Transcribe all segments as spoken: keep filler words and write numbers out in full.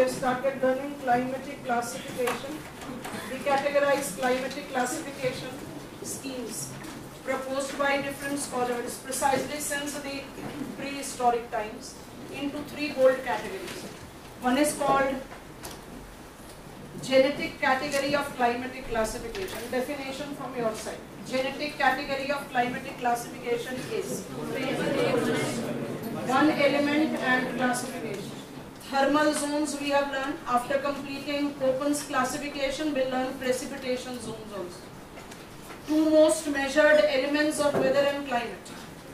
have started learning climatic classification. We categorize climatic classification schemes proposed by different scholars precisely since the prehistoric times into three bold categories. One is called genetic category of climatic classification. Definition from your side. Genetic category of climatic classification is one element and classification. Thermal zones we have learned. After completing Köppen's classification, we will learn precipitation zones also. Two most measured elements of weather and climate.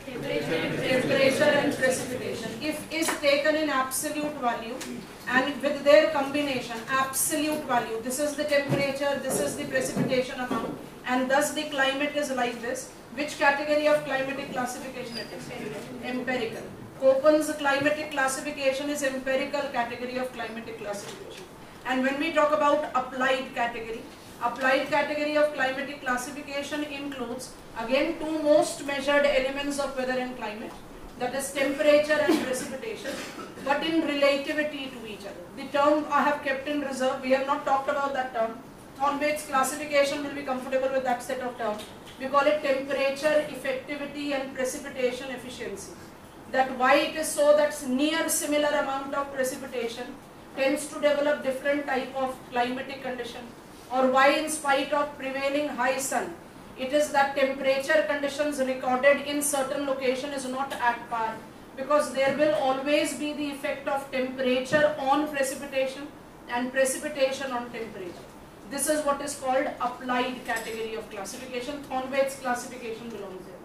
Temperature and precipitation. If is taken in absolute value and with their combination, absolute value, this is the temperature, this is the precipitation amount, and thus the climate is like this. Which category of climatic classification it is? Empirical. Köppen's climatic classification is empirical category of climatic classification. And when we talk about applied category, applied category of climatic classification includes again two most measured elements of weather and climate, that is temperature and precipitation, but in relativity to each other. The term I have kept in reserve, we have not talked about that term. Thornberg's classification will be comfortable with that set of terms. We call it temperature effectivity and precipitation efficiency. That why it is so that near similar amount of precipitation tends to develop different type of climatic condition, or why in spite of prevailing high sun, it is that temperature conditions recorded in certain location is not at par, because there will always be the effect of temperature on precipitation and precipitation on temperature. This is what is called applied category of classification. Thornberg's classification belongs there.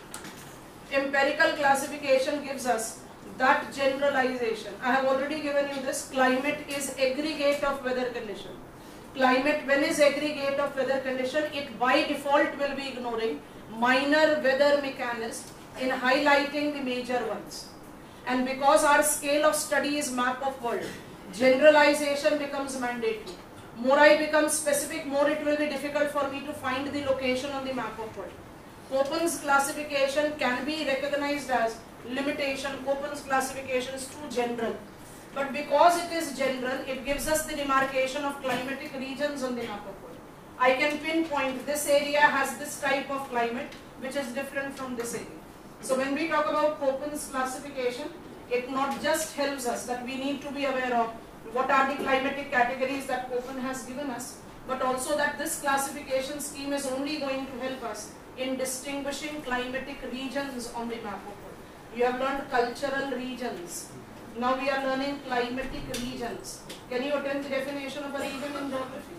Empirical classification gives us that generalization. I have already given you this. Climate is aggregate of weather condition. Climate, when is aggregate of weather condition, it by default will be ignoring minor weather mechanisms in highlighting the major ones. And because our scale of study is map of world, generalization becomes mandatory. More I become specific, more it will be difficult for me to find the location on the map of world. Köppen's classification can be recognized as limitation. Köppen's classification is too general. But because it is general, it gives us the demarcation of climatic regions on the map of world. I can pinpoint this area has this type of climate which is different from this area. So when we talk about Köppen's classification, it not just helps us that we need to be aware of what are the climatic categories that Köppen has given us, but also that this classification scheme is only going to help us in distinguishing climatic regions on the map of world. You have learned cultural regions. Now we are learning climatic regions. Can you attempt the definition of a region in geography?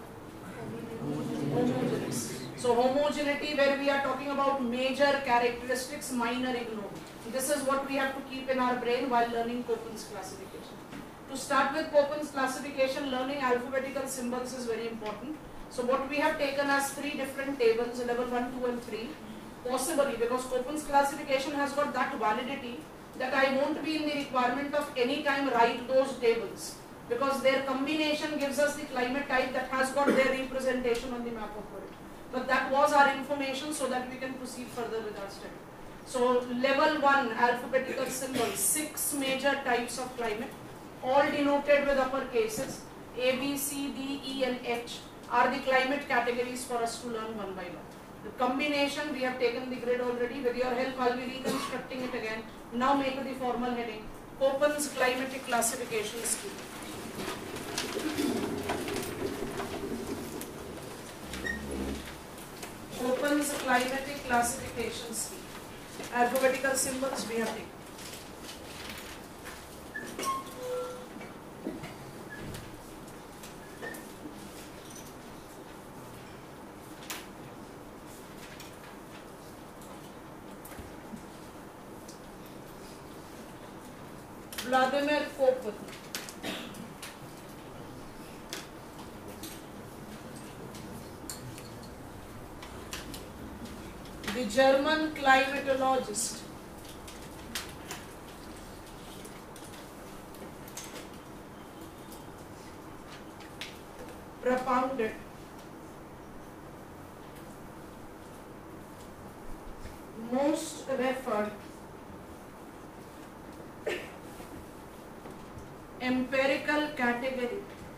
Homogeneous. So homogeneity, where we are talking about major characteristics, minor ignored. This is what we have to keep in our brain while learning Köppen's classification. To start with Köppen's classification, learning alphabetical symbols is very important. So what we have taken as three different tables, level one, two and three, possibly because Köppen's classification has got that validity that I won't be in the requirement of any time write those tables, because their combination gives us the climate type that has got their representation on the map of world. But that was our information so that we can proceed further with our study. So level one alphabetical symbols, six major types of climate, all denoted with upper cases, A, B, C, D, E and H are the climate categories for us to learn one by one. The combination, we have taken the grid already. With your help, I will be reconstructing it again. Now make the formal heading, Köppen's climatic classification scheme. Köppen's climatic classification scheme. Alphabetical symbols we have taken. Vladimir Köppen. The German climatologist. Propounded most referred empirical alphabetical category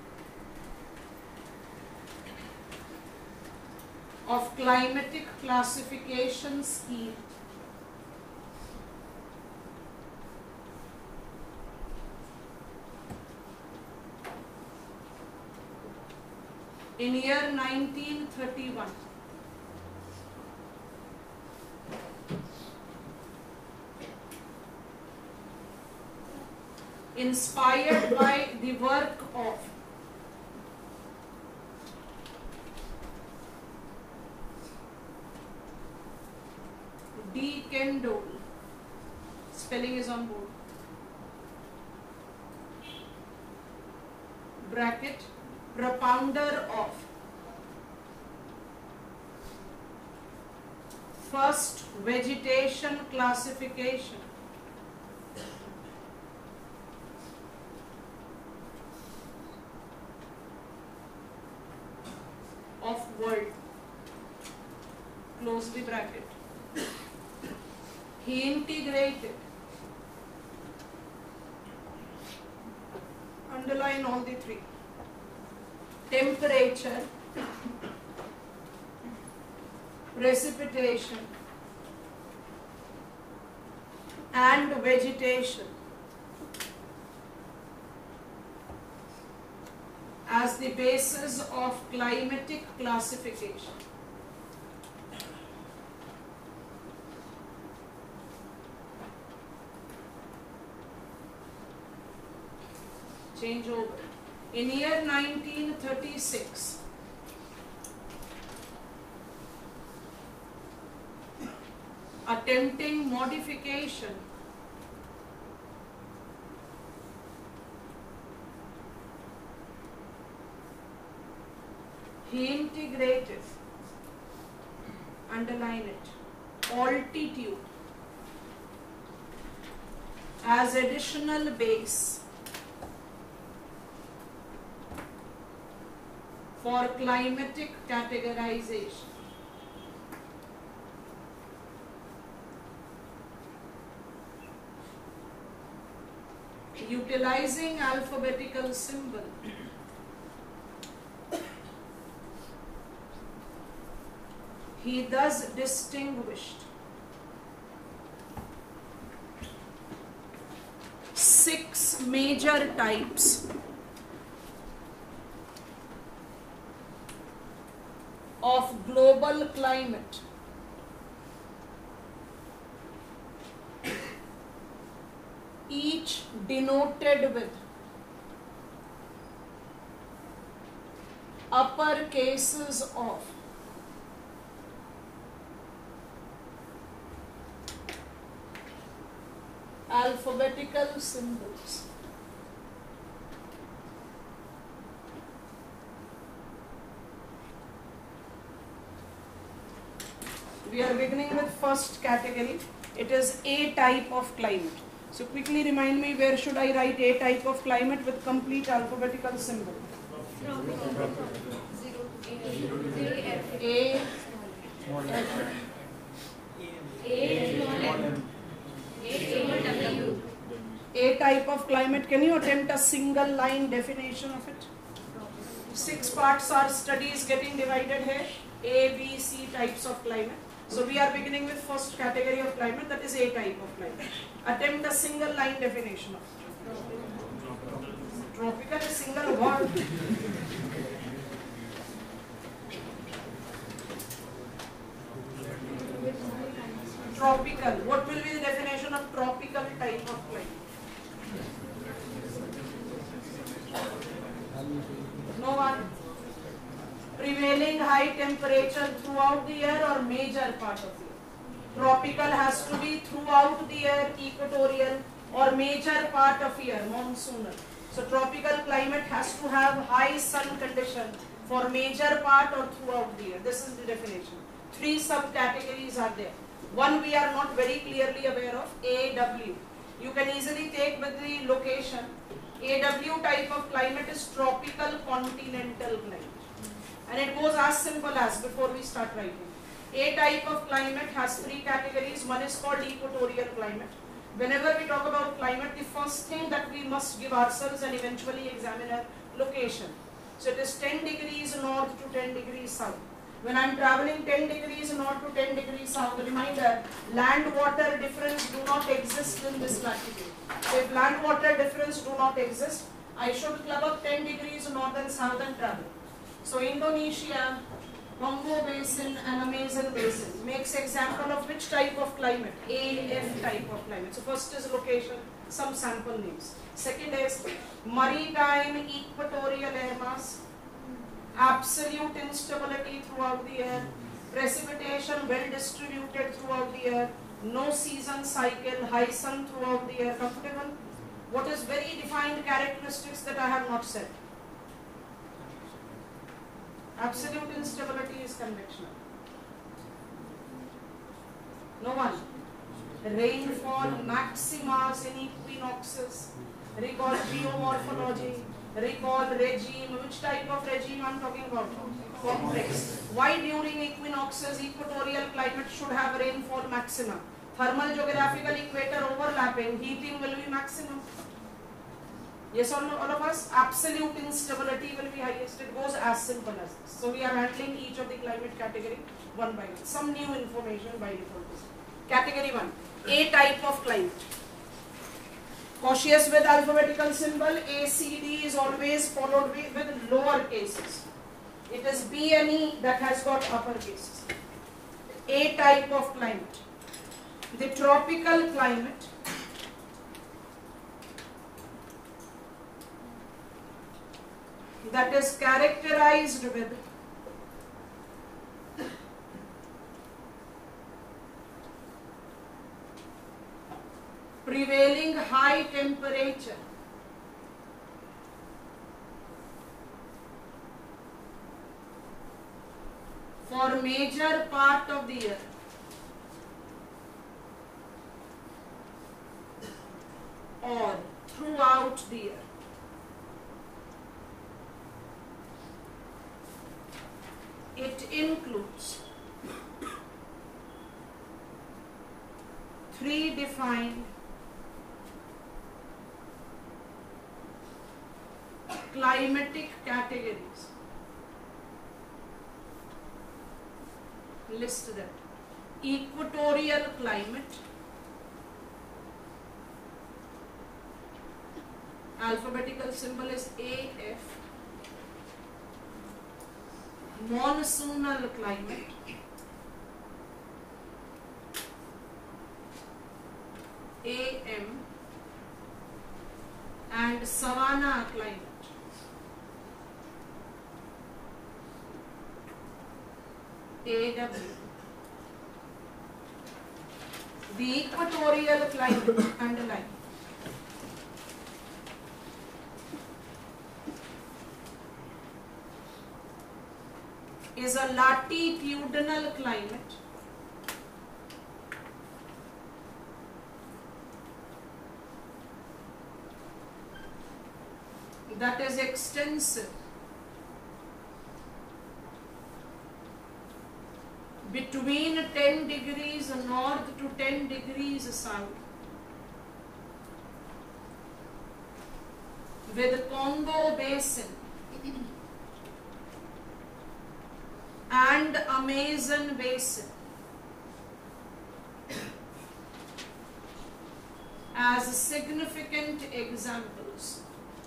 of climatic classification scheme in year nineteen thirty-one. Inspired by the work of D. Kendall, spelling is on board, bracket, propounder of first vegetation classification of world, close the bracket. He integrated, underline all the three, temperature, precipitation and vegetation as the basis of climatic classification. Change over. In year nineteen thirty-six, attempting modification he integrated, underline it, altitude as additional base for climatic categorization. Utilizing alphabetical symbol, he thus distinguished six major types of global climate each denoted with upper cases of alphabetical symbols. We are beginning with first category. It is A type of climate. So quickly remind me, where should I write A type of climate with complete alphabetical symbol? A, A type of climate. Can you attempt a single line definition of it? Six parts are studies getting divided here. A, B, C types of climate. So we are beginning with first category of climate, that is A type of climate. Attempt a single line definition of it. Tropical is single word. Tropical. What will be the definition of tropical type of climate? No one. Prevailing high temperature throughout the year or major part of the year. Tropical has to be throughout the year, equatorial, or major part of year, monsoonal. So tropical climate has to have high sun condition for major part or throughout the year. This is the definition. Three subcategories are there. One we are not very clearly aware of, A W. You can easily take with the location. A W type of climate is tropical continental climate. And it goes as simple as, before we start writing. A type of climate has three categories. One is called equatorial climate. Whenever we talk about climate, the first thing that we must give ourselves and eventually examine a location. So it is ten degrees north to ten degrees south. When I am traveling ten degrees north to ten degrees south, reminder, land water difference do not exist in this latitude. So if land water difference do not exist, I should club up ten degrees north and south and travel. So Indonesia, Congo Basin and Amazon Basin makes example of which type of climate? A F type of climate. So first is location, some sample names. Second is maritime equatorial air mass, absolute instability throughout the year, precipitation well distributed throughout the year, no season cycle, high sun throughout the year. Comfortable? What is very defined characteristics that I have not said? Absolute instability is convectional. No one. Rainfall maximas in equinoxes. Recall geomorphology. Recall regime. Which type of regime I am talking about? Complex. Why during equinoxes equatorial climate should have rainfall maximum? Thermal geographical equator overlapping, heating will be maximum. Yes or no, all of us? Absolute instability will be highest. It goes as simple as this. So we are handling each of the climate category one by one. Some new information by default. Category one, A type of climate. Cautious with alphabetical symbol. A, C, D is always followed with, with lower cases. It is B and E that has got upper cases. A type of climate. The tropical climate that is characterized with prevailing high temperature for major part of the year or throughout the year. It includes three defined climatic categories. List them. Equatorial climate, alphabetical symbol is A F. Monsoonal climate, A M, and savanna climate, A W. The equatorial climate, underline, is a latitudinal climate that is extensive between ten degrees north to ten degrees south, with Congo Basin and Amazon Basin as significant examples.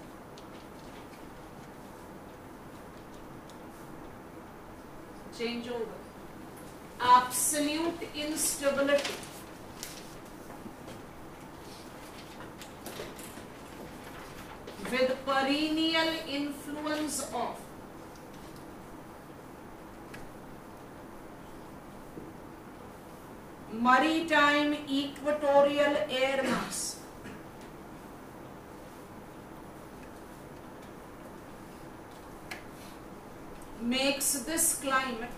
Change over. Absolute instability with perennial influence of maritime equatorial air mass makes this climate,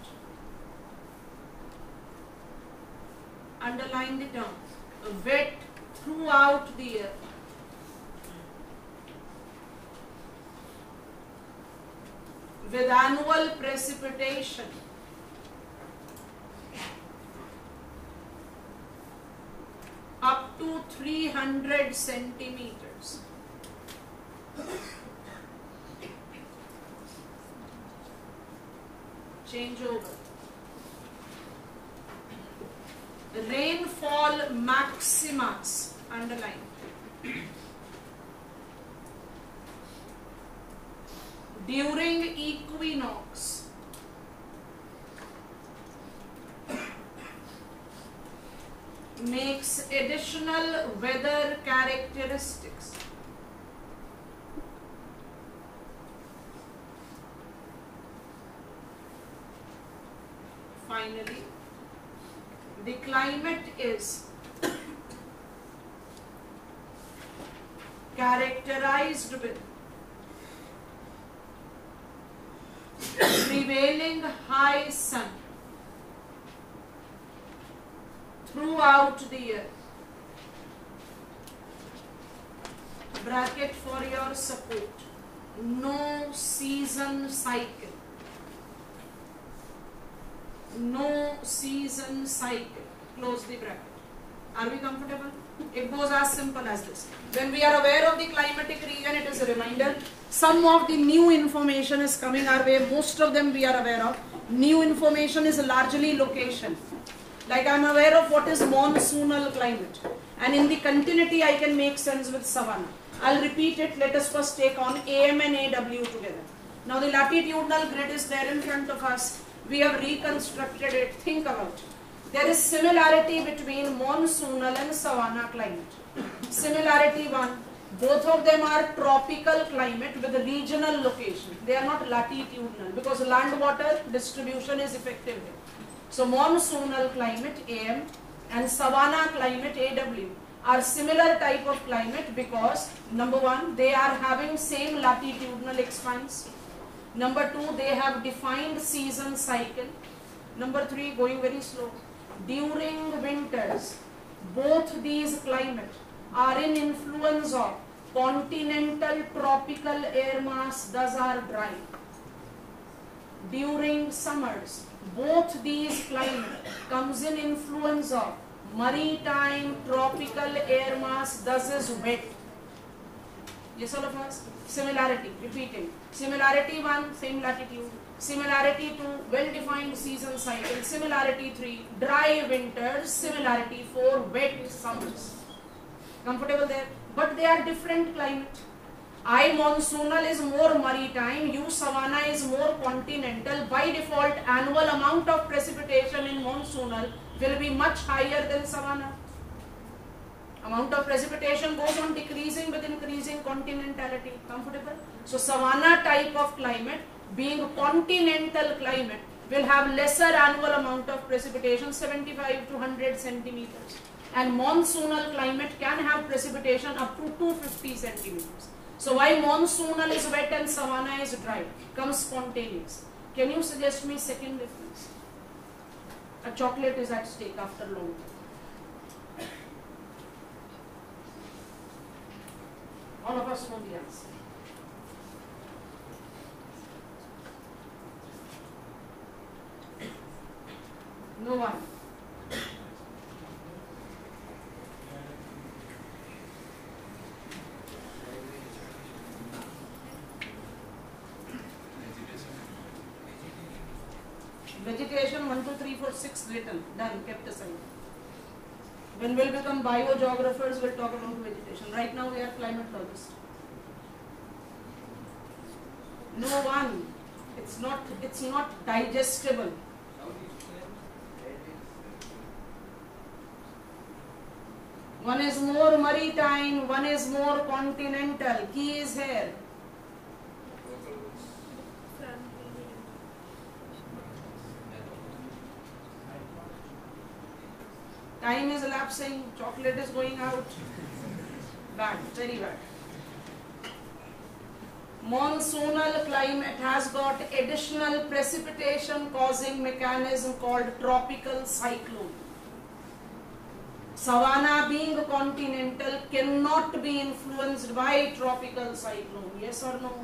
underline the term, wet throughout the year. With annual precipitation up to three hundred centimeters. Change over. Rainfall maximas, underline. During equinox, makes additional weather characteristics. Finally, the climate is characterized with prevailing high sun throughout the year. Bracket for your support. No season cycle. No season cycle. Close the bracket. Are we comfortable? It goes as simple as this. When we are aware of the climatic region, it is a reminder. Some of the new information is coming our way. Most of them we are aware of. New information is largely location. Like I am aware of what is monsoonal climate. And in the continuity, I can make sense with savanna. I'll repeat it. Let us first take on A M and A W together. Now the latitudinal grid is there in front of us. We have reconstructed it. Think about it. There is similarity between monsoonal and savanna climate. Similarity one, both of them are tropical climate with a regional location. They are not latitudinal because land water distribution is effective here. So monsoonal climate A M and savanna climate A W are similar type of climate because number one, they are having same latitudinal expanse. Number two, they have defined season cycle. Number three, going very slow. During winters, both these climates are in influence of continental tropical air mass, thus are dry. During summers, both these climates comes in influence of maritime tropical air mass, thus is wet. Yes, all of us? Similarity, repeating. Similarity one, same latitude. Similarity two, well-defined season cycle. Similarity three, dry winters. Similarity four, wet summers. Comfortable there? But they are different climate. I monsoonal is more maritime. U savanna is more continental. By default, annual amount of precipitation in monsoonal will be much higher than savanna. Amount of precipitation goes on decreasing with increasing continentality. Comfortable? So savanna type of climate, being continental climate, will have lesser annual amount of precipitation, seventy-five to one hundred centimeters. And monsoonal climate can have precipitation up to two hundred fifty centimeters. So why monsoonal is wet and savanna is dry? Comes spontaneous. Can you suggest me second difference? A chocolate is at stake after long time. All of us know the answer. No one. Vegetation one, two, three, four, six written, done, kept aside. When we'll become biogeographers, we'll talk about vegetation. Right now we are climatologists. No one. It's not. It's not digestible. One is more maritime, one is more continental. Key is here. Time is elapsing, chocolate is going out. Bad, very bad. Monsoonal climate has got additional precipitation causing mechanism called tropical cyclone. Savanna being continental cannot be influenced by tropical cyclone. Yes or no?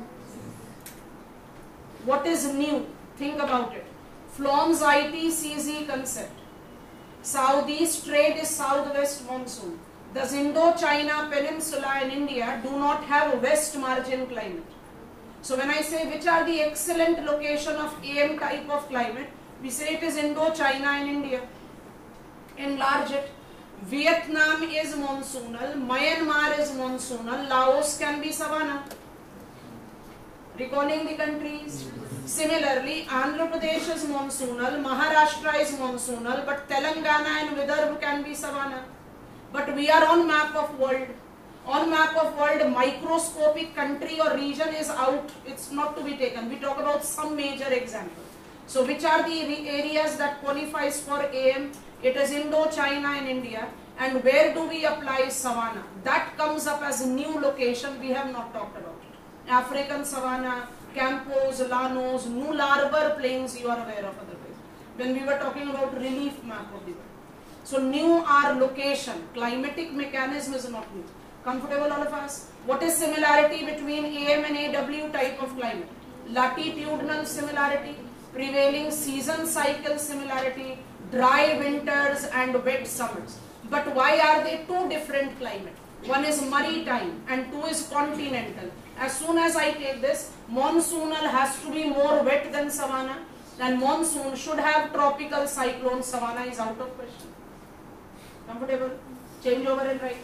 What is new? Think about it. Flom's I T C Z concept. Southeast trade is southwest monsoon. The Indo-China Peninsula in India do not have west margin climate. So when I say which are the excellent location of A M type of climate, we say it is Indo-China in India. Enlarge it. Vietnam is monsoonal, Myanmar is monsoonal, Laos can be savanna. Recalling the countries. Similarly, Andhra Pradesh is monsoonal, Maharashtra is monsoonal, but Telangana and Vidarbha can be savanna. But we are on map of world. On map of world, microscopic country or region is out. It's not to be taken. We talk about some major example. So which are the areas that qualifies for A M? It is Indo-China and India. And where do we apply savanna? That comes up as a new location. We have not talked about it. African savanna, Campos, Llanos, Nullarbor plains you are aware of otherwise. When we were talking about relief map of the world. So new are location. Climatic mechanism is not new. Comfortable all of us? What is similarity between A M and A W type of climate? Latitudinal similarity, prevailing season cycle similarity, dry winters and wet summers. But why are they two different climate? One is maritime and two is continental. As soon as I take this, monsoonal has to be more wet than savanna, and monsoon should have tropical cyclone. Savanna is out of question. Comfortable? Change over and write.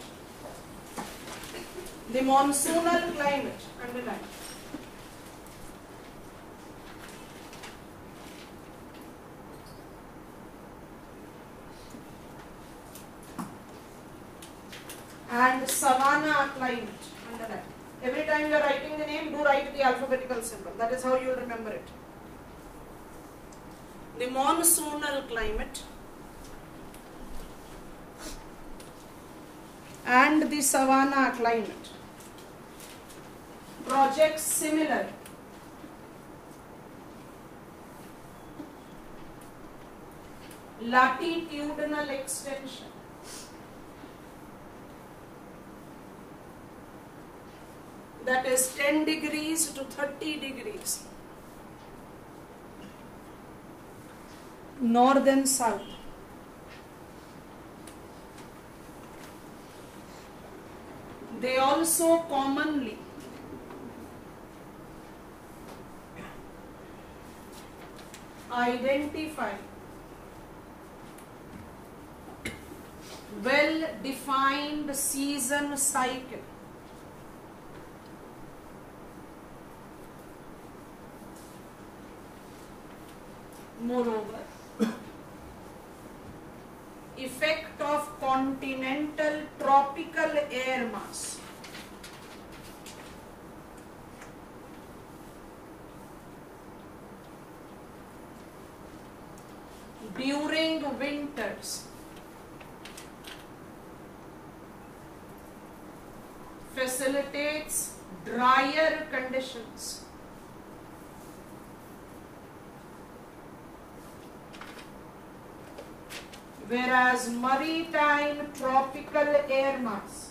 The monsoonal climate, underline. And savanna climate, underline. Every time you are writing the name, do write the alphabetical symbol. That is how you will remember it. The monsoonal climate and the savanna climate. Projects similar. Latitudinal extension. That is ten degrees to thirty degrees. North and south. They also commonly identify well-defined season cycle. Moreover, effect of continental tropical air mass. During winters, facilitates drier conditions. Whereas maritime tropical air mass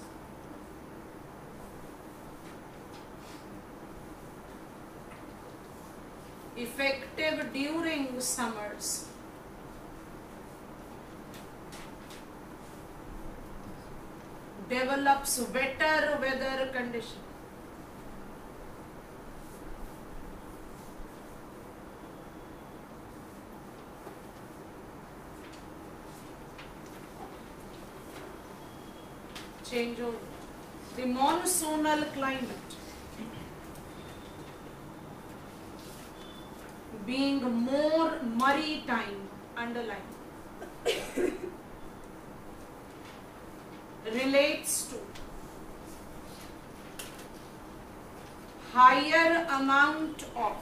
effective during summers develops wetter weather condition. Change over. The monsoonal climate being more maritime, underline, relates to higher amount of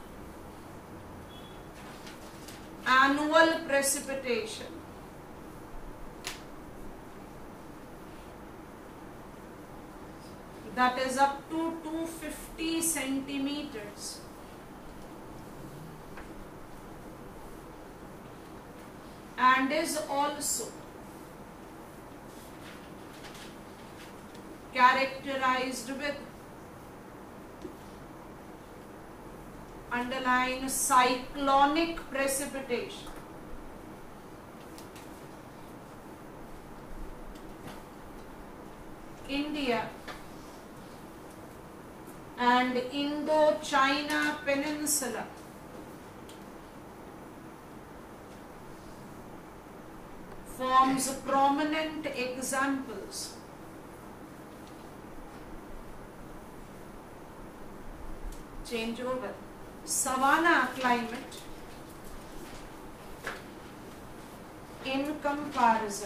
annual precipitation that is up to two hundred fifty centimeters. And is also characterized with, underline, cyclonic precipitation. India and Indo-China Peninsula forms prominent examples change over savanna climate in comparison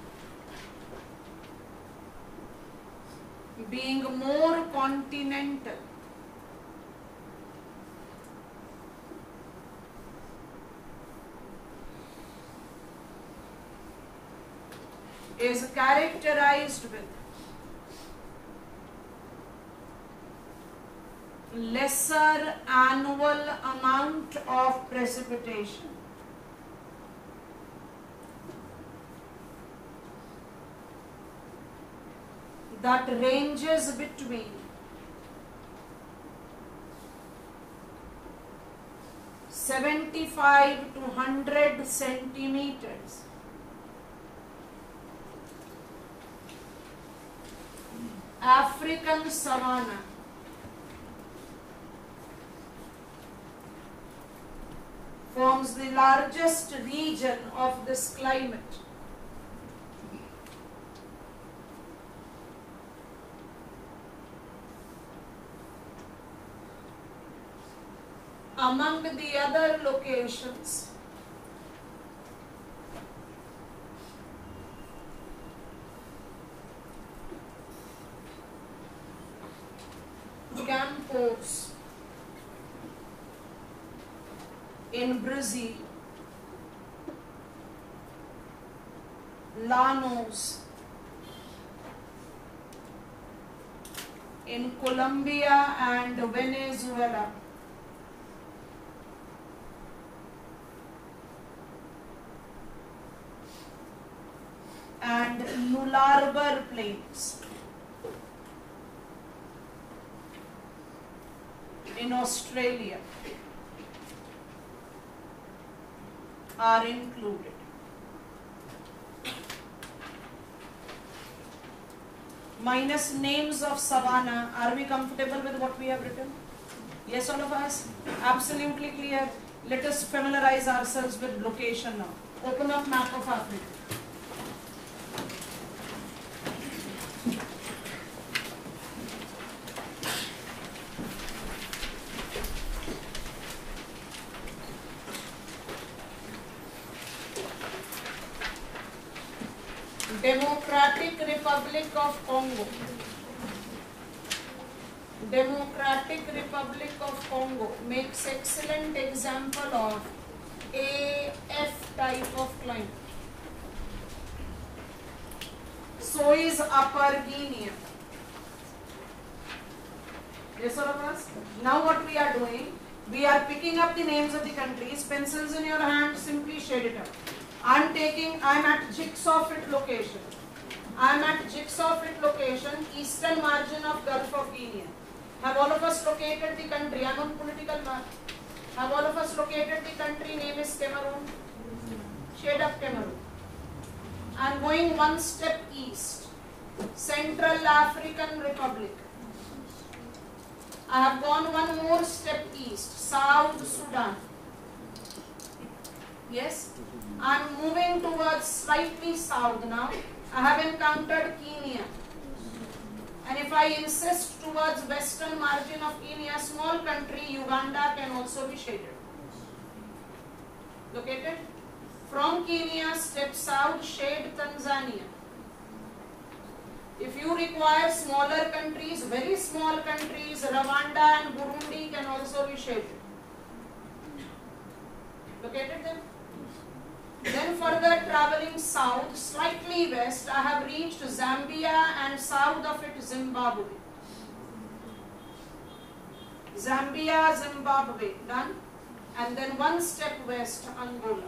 being more continental is characterized with lesser annual amount of precipitation, that ranges between seventy-five to one hundred centimeters. African savanna forms the largest region of this climate. Among the other locations, Campos in Brazil, Llanos in Colombia and Venezuela, and Nullarbor Plains in Australia are included. Minus names of savanna. Are we comfortable with what we have written? Yes, all of us? Absolutely clear. Let us familiarize ourselves with location now. Open up map of Africa. Democratic Republic of Congo. Democratic Republic of Congo makes excellent example of A F type of climate. So is Upper Guinea. Yes, all of us? Now what we are doing, we are picking up the names of the countries, pencils in your hand, simply shade it out. I am taking, I am at Jigsaw Fit location. I am at Jigsaw Fit location, eastern margin of Gulf of Guinea. Have all of us located the country? I am on political map. Have all of us located the country? Name is Cameroon. Shade up Cameroon. I am going one step east. Central African Republic. I have gone one more step east. South Sudan. Yes? I am moving towards slightly south now. I have encountered Kenya. And if I insist towards western margin of Kenya, small country Uganda can also be shaded. Located? From Kenya, step south, shade Tanzania. If you require smaller countries, very small countries, Rwanda and Burundi can also be shaded. Located there? Then further traveling south, slightly west, I have reached Zambia and south of it Zimbabwe. Zambia, Zimbabwe, done. And then one step west, Angola.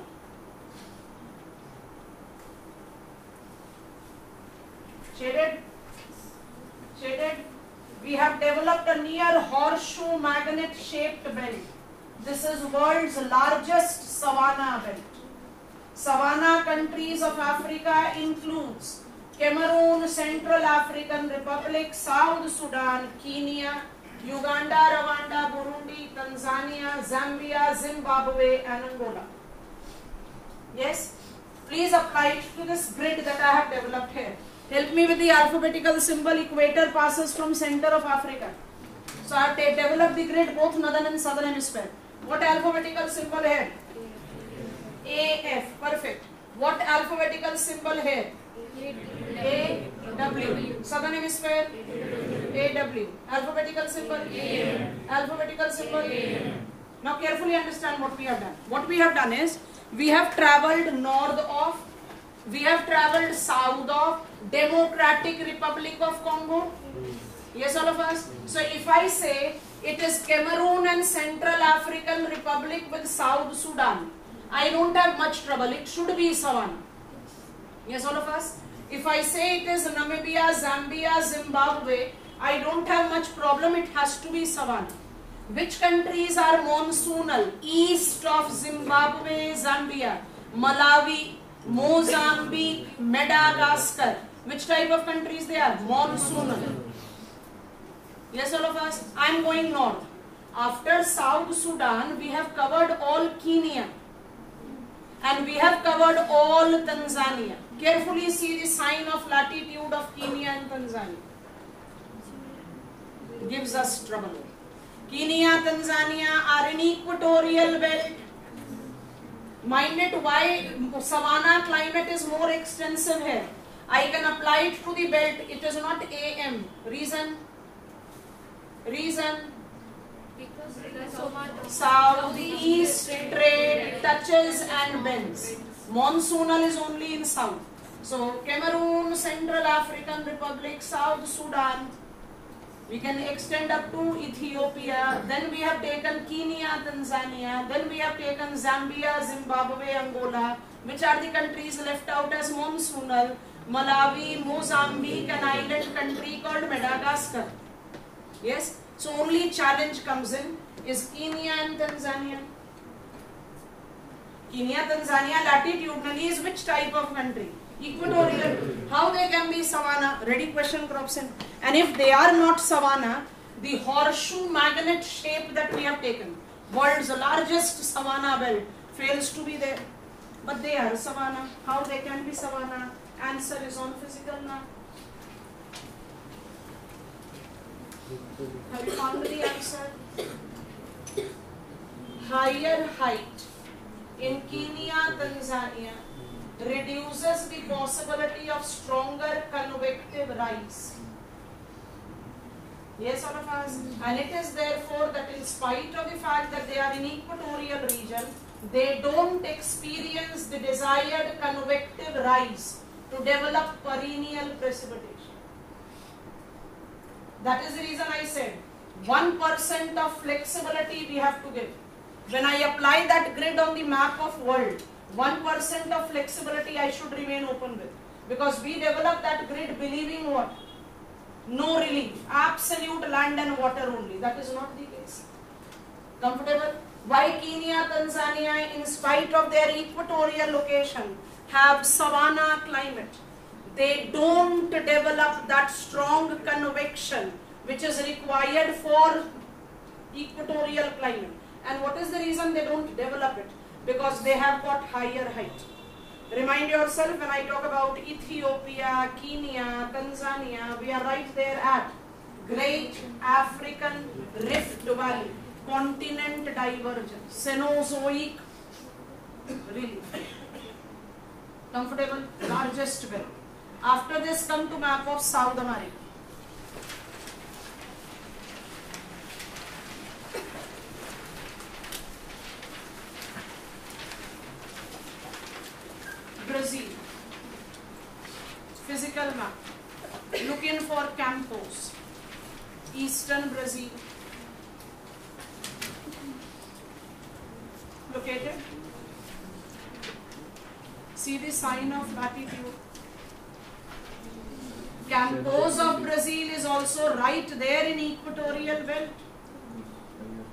Shaded? Shaded? We have developed a near horseshoe magnet shaped belt. This is world's largest savanna belt. Savanna countries of Africa includes Cameroon, Central African Republic, South Sudan, Kenya, Uganda, Rwanda, Burundi, Tanzania, Zambia, Zimbabwe and Angola. Yes? Please apply it to this grid that I have developed here. Help me with the alphabetical symbol. Equator passes from center of Africa. So I have developed the grid both northern and southern hemisphere. What alphabetical symbol here? A F. Perfect. What alphabetical symbol here? A W. Southern hemisphere? A W. Alphabetical symbol? A. Alphabetical symbol? A. Now carefully understand what we have done. What we have done is, we have travelled north of, we have travelled south of Democratic Republic of Congo. Yes, all of us. So if I say it is Cameroon and Central African Republic with South Sudan, I don't have much trouble. It should be Savannah. Yes, all of us. If I say it is Namibia, Zambia, Zimbabwe, I don't have much problem. It has to be Savannah. Which countries are monsoonal? East of Zimbabwe, Zambia, Malawi, Mozambique, Madagascar. Which type of countries they are? Monsoonal. Yes, all of us. I am going north. After South Sudan, we have covered all Kenya. And we have covered all Tanzania. Carefully see the sign of latitude of Kenya and Tanzania. Gives us trouble. Kenya, Tanzania are in equatorial belt. Mind it, why savanna climate is more extensive here. I can apply it to the belt. It is not A M. Reason? Reason? Because southeast trade touches and bends. Monsoonal is only in south. So Cameroon, Central African Republic, South Sudan. We can extend up to Ethiopia. Then we have taken Kenya, Tanzania. Then we have taken Zambia, Zimbabwe, Angola. Which are the countries left out as monsoonal? Malawi, Mozambique, an island country called Madagascar. Yes. So only challenge comes in is Kenya and Tanzania. Kenya, Tanzania latitudinally is which type of country? Equatorial. How they can be savanna? Ready question crops in. And if they are not savanna, the horseshoe magnet shape that we have taken, world's largest savanna belt, fails to be there. But they are savanna. How they can be savanna? Answer is on physical now. Have you found the answer? Higher height in Kenya, Tanzania reduces the possibility of stronger convective rise. Yes, all of us. And it is therefore that in spite of the fact that they are in equatorial region, they don't experience the desired convective rise to develop perennial precipitation. That is the reason I said one percent of flexibility we have to give. When I apply that grid on the map of world, one percent of flexibility I should remain open with. Because we develop that grid believing what? No relief. Absolute land and water only. That is not the case. Comfortable? Why Kenya, Tanzania, in spite of their equatorial location, have savanna climate? They don't develop that strong convection which is required for equatorial climate. And what is the reason they don't develop it? Because they have got higher height. Remind yourself, when I talk about Ethiopia, Kenya, Tanzania, we are right there at Great African Rift Valley, continent divergence, Cenozoic relief. Comfortable? Largest belt. After this, come to map of South America. Brazil. Physical map. Looking for Campos. Eastern Brazil. Located. See the sign of latitude. Campos of Brazil is also right there in equatorial belt.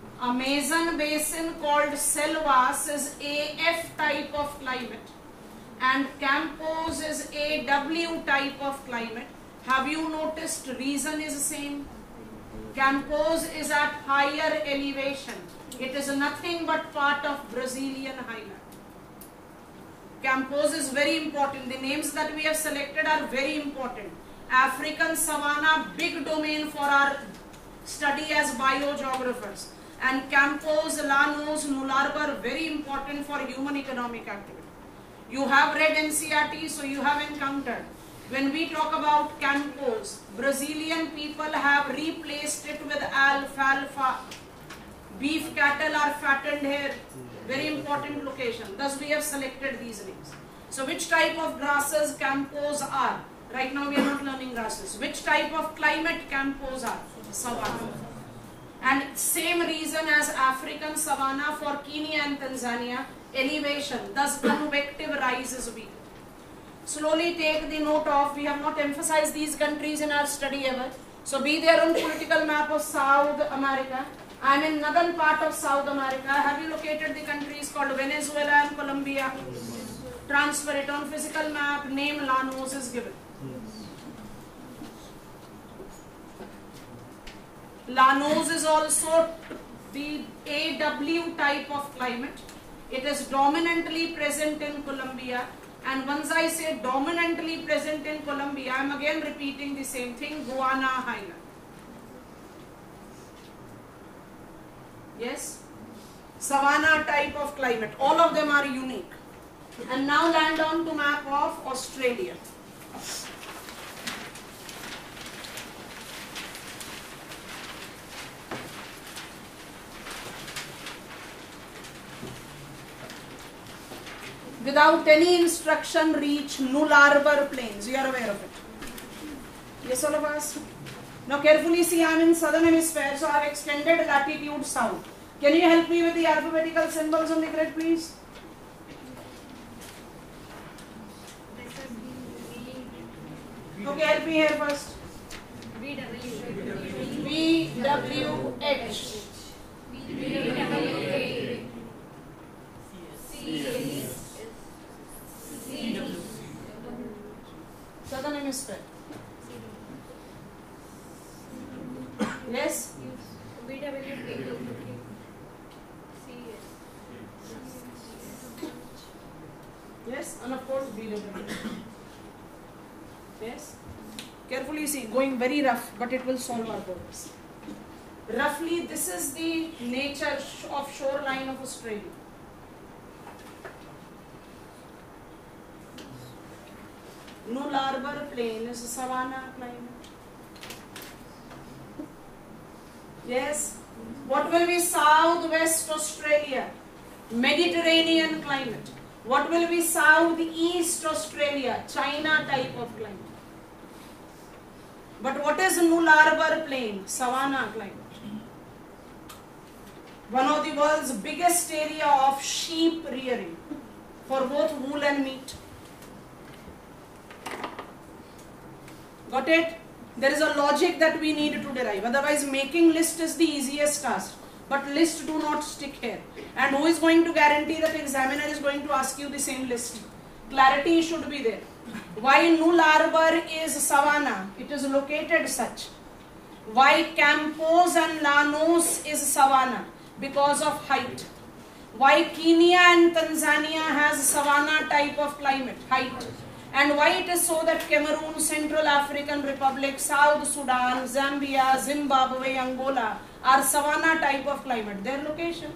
Amazon basin called Selvas is A F type of climate. and Campos is a W type of climate. Have you noticed reason is the same? Campos is at higher elevation. It is nothing but part of Brazilian highland. Campos is very important. The names that we have selected are very important. African savanna, big domain for our study as biogeographers. And Campos, Llanos, Nullarbor, very important for human economic activity. You have read N C E R T, so you have encountered. When we talk about Campos, Brazilian people have replaced it with alfalfa. Beef cattle are fattened here. Very important location. Thus we have selected these names. So which type of grasses Campos are? Right now we are not learning grasses. Which type of climate Campos are? Savanna. And same reason as African savanna for Kenya and Tanzania, elevation. Thus convective rise is weak. Slowly take the note of, we have not emphasized these countries in our study ever. So be there on political map of South America. I am in northern part of South America. Have you located the countries called Venezuela and Colombia? Transfer it on physical map. Name Llanos is given. Llanos is also the A W type of climate. It is dominantly present in Colombia. And once I say dominantly present in Colombia, I am again repeating the same thing, Guiana highland. Yes? Savanna type of climate. All of them are unique. And now land on to map of Australia. Without any instruction, reach Nullarbor Plains. You are aware of it. Yes, all of us? Now carefully see, I am in southern hemisphere, so I have extended latitude south. Can you help me with the alphabetical symbols on the grid, please? Okay, help me here first. V W H. Southern hemisphere. Yes? Yes, and of course B W. Yes? Carefully see, going very rough, but it will solve our purpose. Roughly, this is the nature of shoreline of Australia. Nullarbor Plain is a savanna climate. Yes. What will be southwest Australia? Mediterranean climate. What will be southeast Australia? China type of climate. But what is Nullarbor Plain? Savanna climate. One of the world's biggest area of sheep rearing for both wool and meat. Got it? There is a logic that we need to derive. Otherwise, making list is the easiest task. But list do not stick here. And who is going to guarantee that examiner is going to ask you the same list? Clarity should be there. Why Nullarbor is savanna? It is located such. Why Campos and Llanos is savanna? Because of height. Why Kenya and Tanzania has savanna type of climate? Height. And why it is so that Cameroon, Central African Republic, South Sudan, Zambia, Zimbabwe, Angola are savanna type of climate? Their location.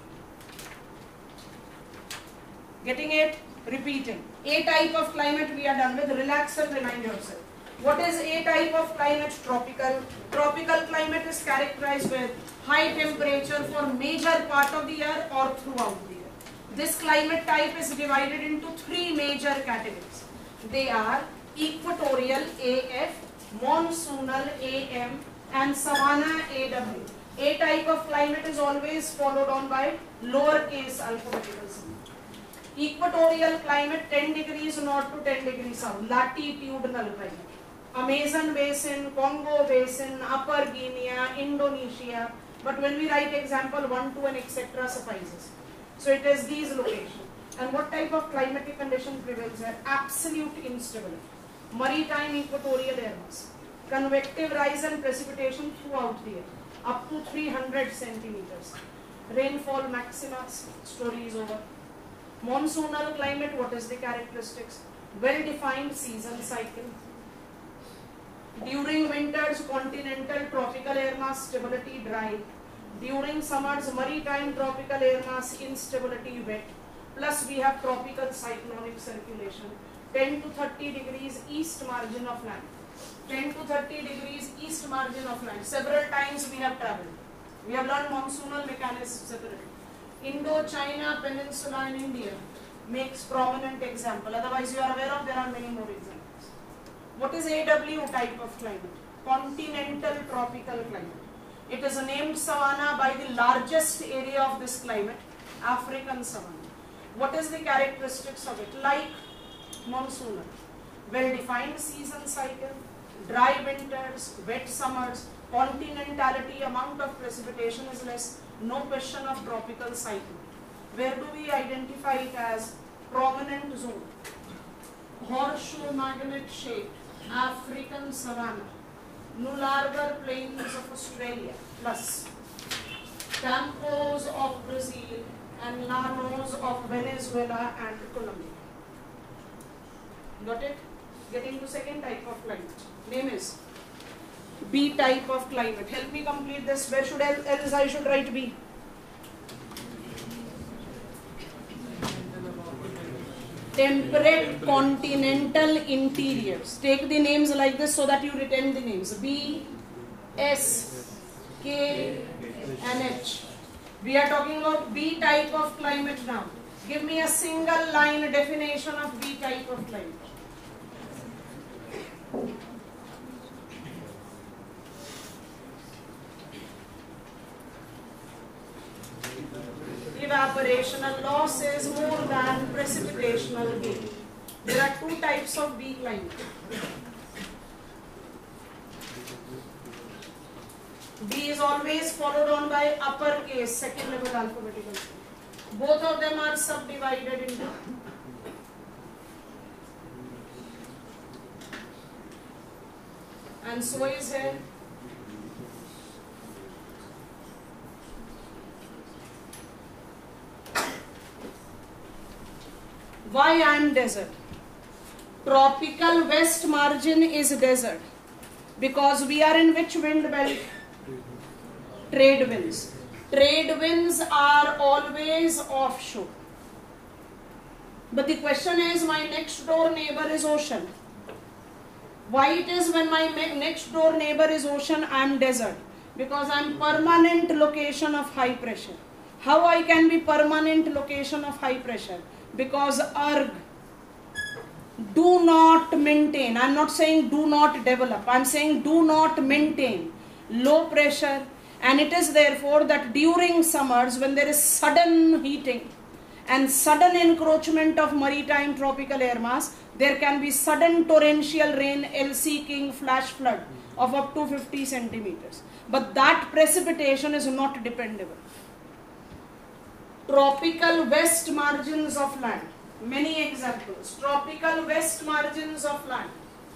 Getting it? Repeating. A type of climate we are done with. Relax and remind yourself. What is A type of climate? Tropical. Tropical climate is characterized with high temperature for major part of the year or throughout the year. This climate type is divided into three major categories. They are equatorial A F, monsoonal A M and savanna A W. A type of climate is always followed on by lowercase alphabetical symbol. Equatorial climate ten degrees north to ten degrees south, latitudinal climate. Amazon basin, Congo basin, Upper Guinea, Indonesia. But when we write example one, two and et cetera suffices. So it is these locations. And what type of climatic condition prevails here? Absolute instability. Maritime equatorial air mass. Convective rise and precipitation throughout the year, up to three hundred centimeters. Rainfall maxima, story is over. Monsoonal climate, what is the characteristics? Well-defined season cycle. During winters, continental tropical air mass stability dry. During summers, maritime tropical air mass instability wet. Plus we have tropical cyclonic circulation. ten to thirty degrees east margin of land. ten to thirty degrees east margin of land. Several times we have traveled. We have learned monsoonal mechanisms separately. Indo-China Peninsula in India makes prominent example. Otherwise you are aware of, there are many more examples. What is A W type of climate? Continental tropical climate. It is named savanna by the largest area of this climate, African savanna. What is the characteristics of it? Like monsoonal, well-defined season cycle, dry winters, wet summers, continentality, amount of precipitation is less, no question of tropical cycle. Where do we identify it as prominent zone? Horseshoe magnet shape, African savanna, Nullarbor plains of Australia, plus Campos of Brazil and Llanos of Venezuela and Colombia. Got it? Getting to second type of climate. Name is B type of climate. Help me complete this. Where should I, else I should write B? Temperate continental interiors. Take the names like this so that you retain the names. B, S, K, and H. We are talking about B type of climate now. Give me a single line definition of B type of climate. Evaporational loss is more than precipitational gain. There are two types of B climate. B is always followed on by uppercase, second level alphabetical. Both of them are subdivided into and so is here. Why I am desert? Tropical west margin is desert because we are in which wind belt? Trade winds. Trade winds are always offshore. But the question is, my next door neighbor is ocean. Why it is when my next door neighbor is ocean, I am desert? Because I am permanent location of high pressure. How I can be permanent location of high pressure? Because erg, do not maintain. I am not saying do not develop. I am saying do not maintain low pressure. And it is therefore that during summers, when there is sudden heating and sudden encroachment of maritime tropical air mass, there can be sudden torrential rain, L C King flash flood of up to fifty centimeters. But that precipitation is not dependable. Tropical west margins of land. Many examples. Tropical west margins of land.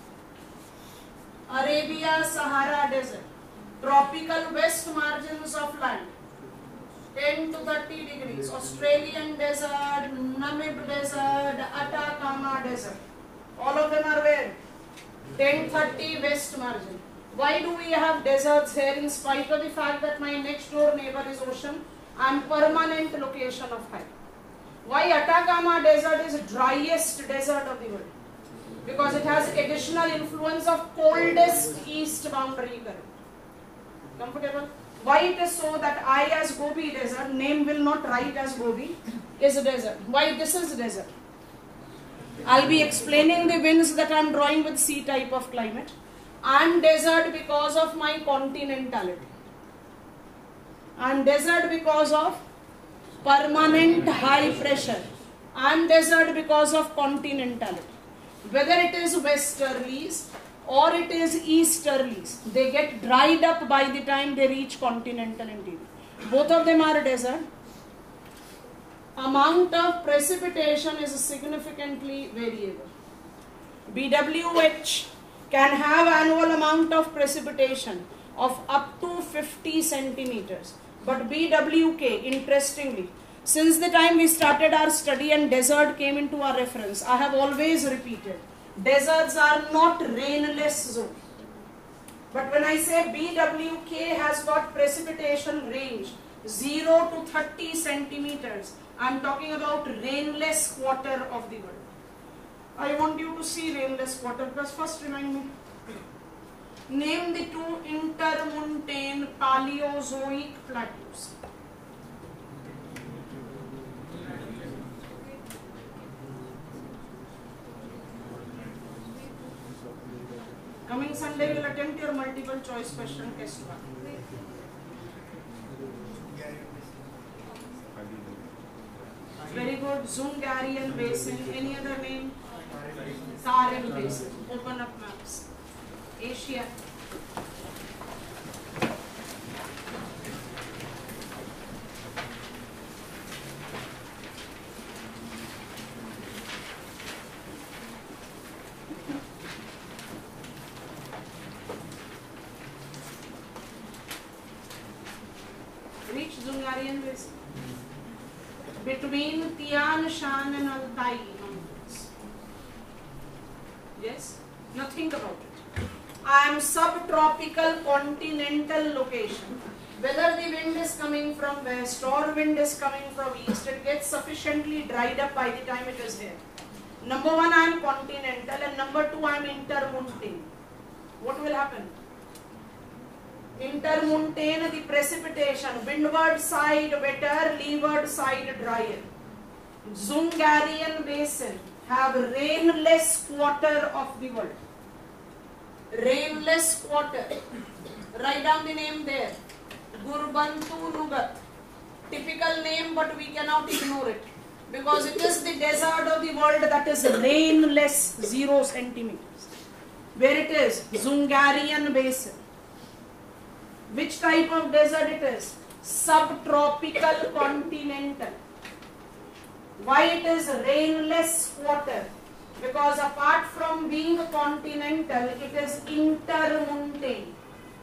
Arabia Sahara Desert. Tropical west margins of land. ten to thirty degrees. Australian desert, Namib desert, Atacama desert. All of them are where? ten thirty west margin. Why do we have deserts here in spite of the fact that my next door neighbor is ocean? I am permanent location of high. Why Atacama desert is driest desert of the world? Because it has additional influence of coldest east boundary current. Comfortable? Why it is so that I as Gobi desert, name will not write as Gobi, is a desert. Why this is desert? I'll be explaining the winds that I am drawing with C type of climate. I am desert because of my continentality. I am desert because of permanent high pressure. I am desert because of continentality. Whether it is westerlies or it is easterlies, they get dried up by the time they reach continental interior. Both of them are desert. amount of precipitation is significantly variable. B W H can have annual amount of precipitation of up to fifty centimeters. But B W K, interestingly, since the time we started our study and desert came into our reference, I have always repeated, deserts are not rainless zone. But when I say B W K has got precipitation range zero to thirty centimeters, I am talking about rainless quarter of the world. I want you to see rainless quarter, because first remind me. Name the two intermontane Paleozoic plateaus. Coming Sunday, we'll attempt your multiple choice question test one. Very good. Zungarian Basin. Any other name? Karen Basin. Open up maps. Asia. Reach Zungarian Basin. Between Tian Shan and Altai mountains. Yes? Now think about it. I am subtropical continental location. Whether the wind is coming from west or wind is coming from east, it gets sufficiently dried up by the time it is here. Number one, I am continental, and number two, I am intermontane. What will happen? Intermontane, the precipitation, windward side wetter, leeward side drier. Zungarian Basin have rainless quarter of the world. Rainless quarter. Write down the name there. Gurbantu Nugat. Typical name, but we cannot ignore it, because it is the desert of the world that is rainless, zero centimeters. Where it is? Zungarian Basin. Which type of desert it is? Subtropical continental. Why it is rainless quarter? Because apart from being continental, it is intermontane.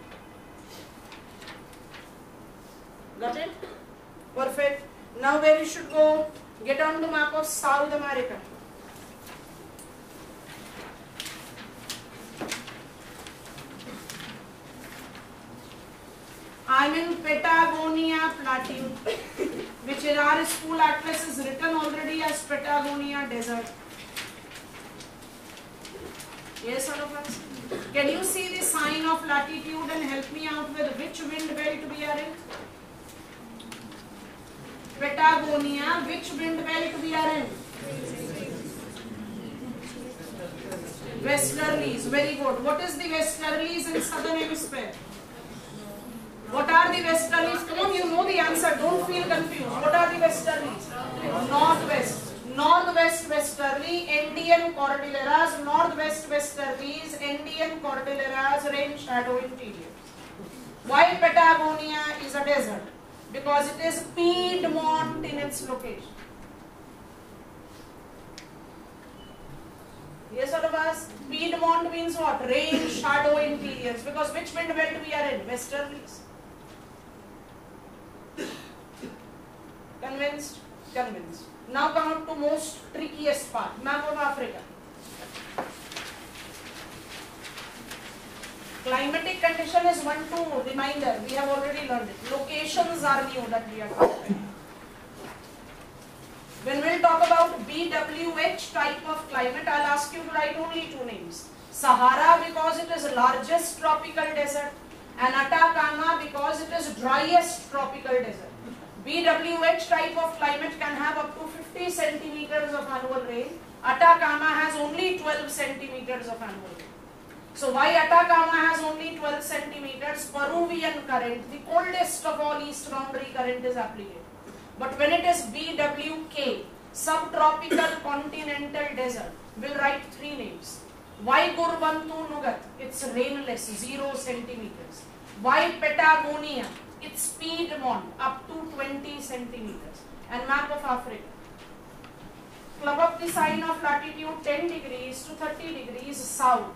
Got it? Perfect. Now where you should go? Get on the map of South America. I'm in Patagonia Plateau, which in our school atlas is written already as Patagonia Desert. Yes, all of us. Can you see the sign of latitude and help me out with which wind belt we are in? Patagonia, which wind belt we are in? Westerlies, very good. What is the westerlies in southern hemisphere? What are the westerlies? Come on, you know the answer. Don't feel confused. What are the westerlies? Northwest. Northwest westerly, Andean Cordilleras. Northwest westerlies, Andean Cordilleras, rain shadow interior. Why Patagonia is a desert? Because it is Piedmont in its location. Yes, all of us? Piedmont means what? Rain shadow interiors. Because which wind belt we are in? Westerlies. Convinced? Convinced. Now come up to most trickiest part, map of Africa. Climatic condition is one two reminder, we have already learned it. Locations are new that we are talking about. When we will talk about B W H type of climate, I will ask you to write only two names. Sahara because it is largest tropical desert, and Atacama because it is driest tropical desert. B W H type of climate can have up to fifty centimeters of annual rain. Atacama has only twelve centimeters of annual rain. So why Atacama has only twelve centimeters? Peruvian current, the coldest of all east boundary current, is applicable. But when it is B W K, subtropical continental desert, we'll write three names. Why Gurbantu Nugat? It's rainless, zero centimeters. Why Patagonia? It's Piedmont, up to twenty centimeters. and map of Africa. Club up the sign of latitude ten degrees to thirty degrees south.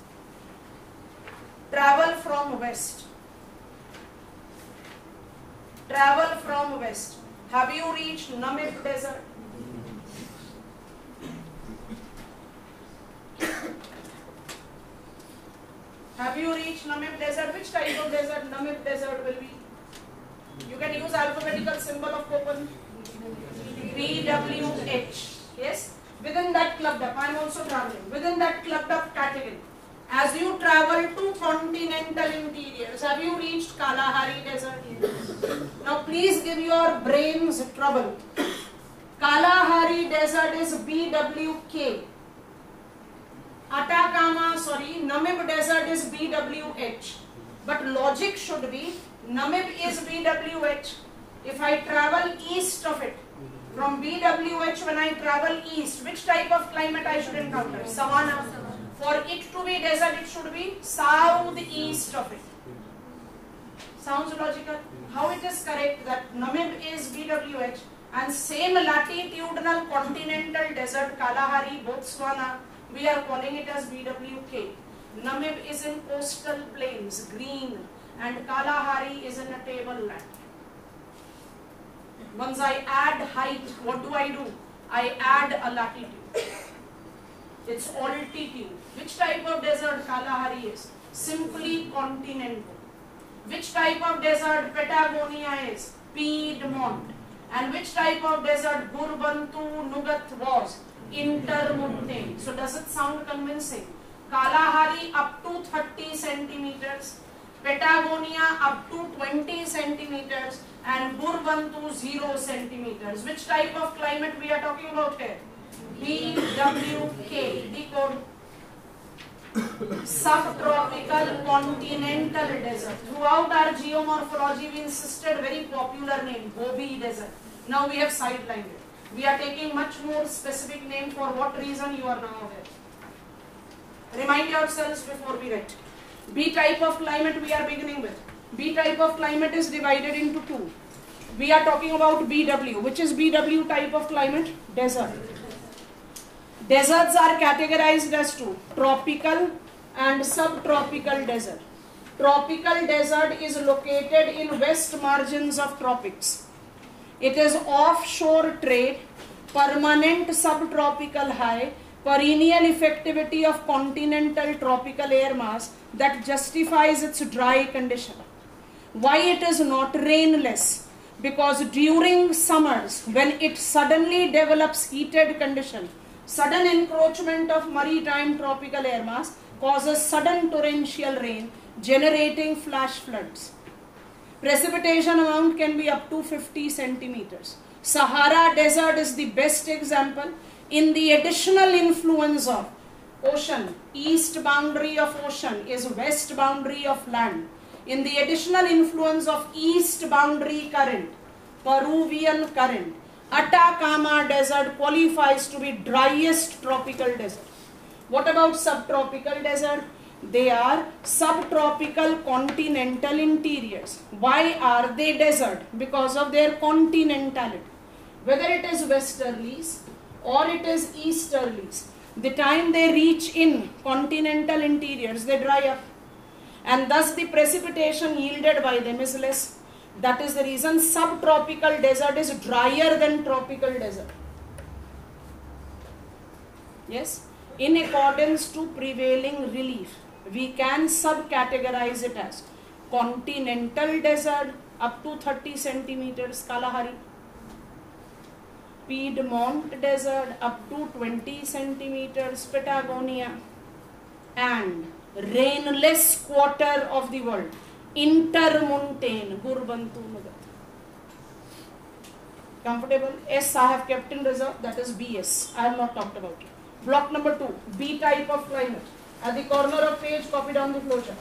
Travel from west. Travel from west. Have you reached Namib Desert? Have you reached Namib Desert? Which type of desert Namib Desert will be? You can use alphabetical symbol of Köppen. B W H. Yes? Within that clubbed up, I am also traveling. Within that clubbed up category, as you travel to continental interiors, have you reached Kalahari Desert? Now please give your brains trouble. Kalahari Desert is B W K. Atacama, sorry, Namib Desert is B W H. But logic should be, Namib is B W H. If I travel east of it, from B W H when I travel east, which type of climate I should encounter? Savanna. For it to be desert, it should be southeast of it. Sounds logical? How it is correct that Namib is B W H and same latitudinal continental desert, Kalahari, Botswana, we are calling it as B W K. Namib is in coastal plains, green, and Kalahari is in a tableland. Once I add height, what do I do? I add a latitude. It's altitude. Which type of desert Kalahari is? Simply continental. Which type of desert Patagonia is? Piedmont. And which type of desert Gurbantu Nugat was? Intermontane. So does it sound convincing? Kalahari up to thirty centimeters, Patagonia up to twenty centimeters, and Gurbantu zero centimeters. Which type of climate we are talking about here? B W K. Decode. Subtropical continental desert. Throughout our geomorphology, we insisted very popular name, Gobi Desert. Now we have sidelined it. We are taking much more specific name. For what reason, you are now aware. Remind yourselves before we get. B type of climate we are beginning with. B type of climate is divided into two. We are talking about B W. Which is B W type of climate? Desert. Deserts are categorized as two, tropical and subtropical desert. Tropical desert is located in west margins of tropics. It is offshore trade, permanent subtropical high, perennial effectivity of continental tropical air mass that justifies its dry condition. Why it is not rainless? Because during summers, when it suddenly develops heated condition, sudden encroachment of maritime tropical air mass causes sudden torrential rain, generating flash floods. Precipitation amount can be up to fifty centimeters. Sahara Desert is the best example. In the additional influence of ocean, east boundary of ocean is west boundary of land. In the additional influence of east boundary current, Peruvian current, Atacama Desert qualifies to be driest tropical desert. What about subtropical desert? They are subtropical continental interiors. Why are they desert? Because of their continentality. Whether it is westerlies or it is easterlies, the time they reach in continental interiors, they dry up. And thus the precipitation yielded by them is less. That is the reason subtropical desert is drier than tropical desert. Yes, in accordance to prevailing relief, we can subcategorize it as continental desert up to thirty centimeters, Kalahari, Piedmont desert up to twenty centimeters, Patagonia, and rainless quarter of the world, intermontane, Gurbantu Nugat. Comfortable? S I have kept in reserve, that is B S. I have not talked about it. Block number two, B type of climate. At the corner of page, copy down the flowchart.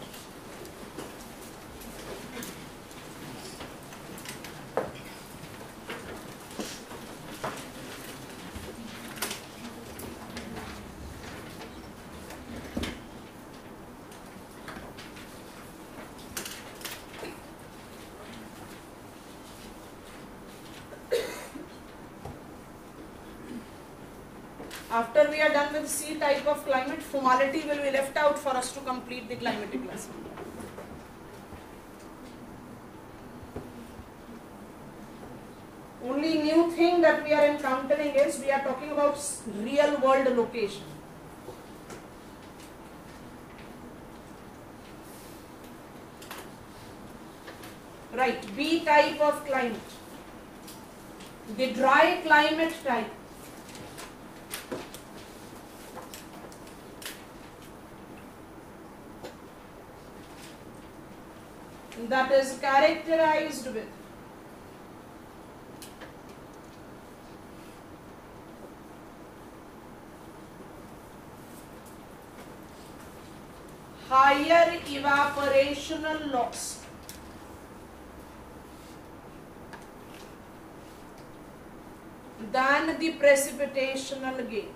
After we are done with C type of climate, formality will be left out for us to complete the climatic lesson. Only new thing that we are encountering is we are talking about real world location. Right, B type of climate. The dry climate type. That is characterized with higher evaporational loss than the precipitational gain.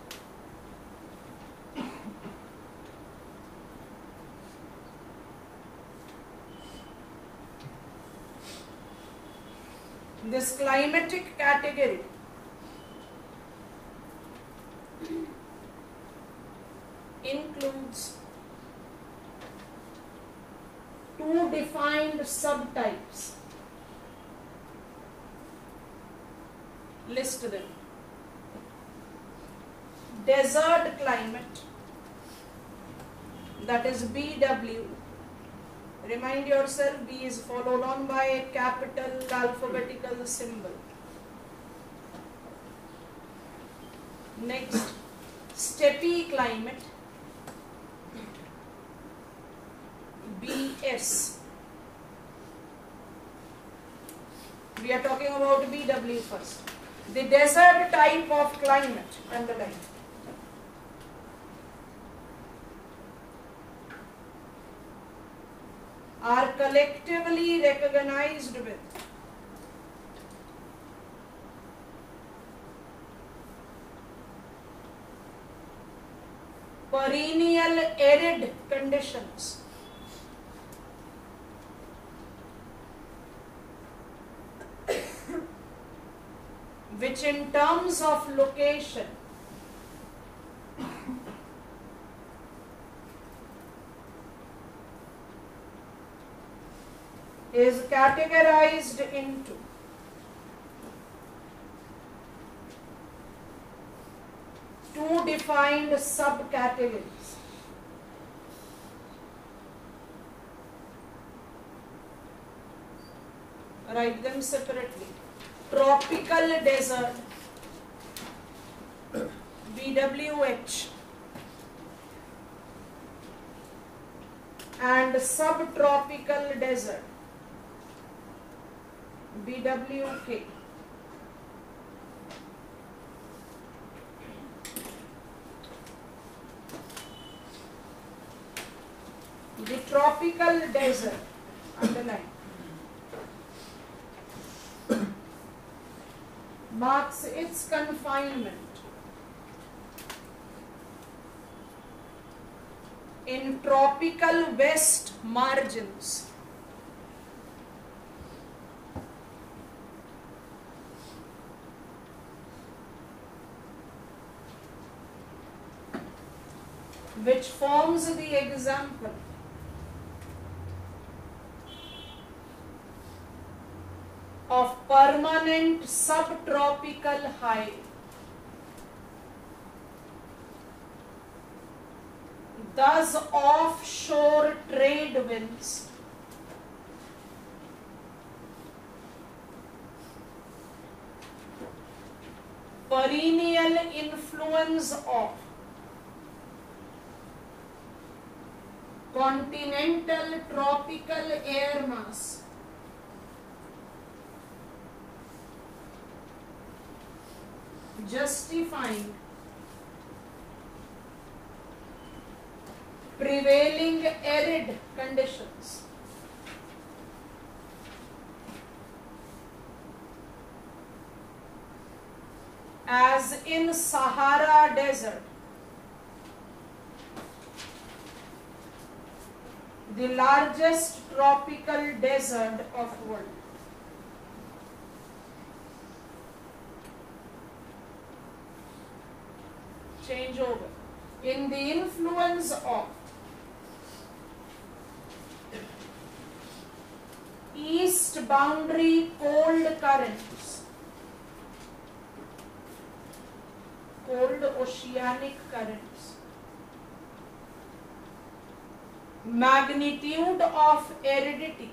This climatic category includes two defined subtypes. List them. Desert climate, that is B W. Remind yourself, B is followed on by a capital alphabetical symbol. Next, steppe climate, B S. We are talking about B W first. The desert type of climate, underline. Are collectively recognized with perennial arid conditions, which in terms of location is categorized into two defined subcategories. Write them separately. Tropical desert, B W H, and subtropical desert, B W K. The tropical desert, underline, marks its confinement in tropical west margins which forms the example of permanent subtropical high, thus offshore trade winds perennial influence of continental tropical air mass justifying prevailing arid conditions as in Sahara Desert, the largest tropical desert of world. Change over. In the influence of east boundary cold currents, cold oceanic currents, magnitude of aridity,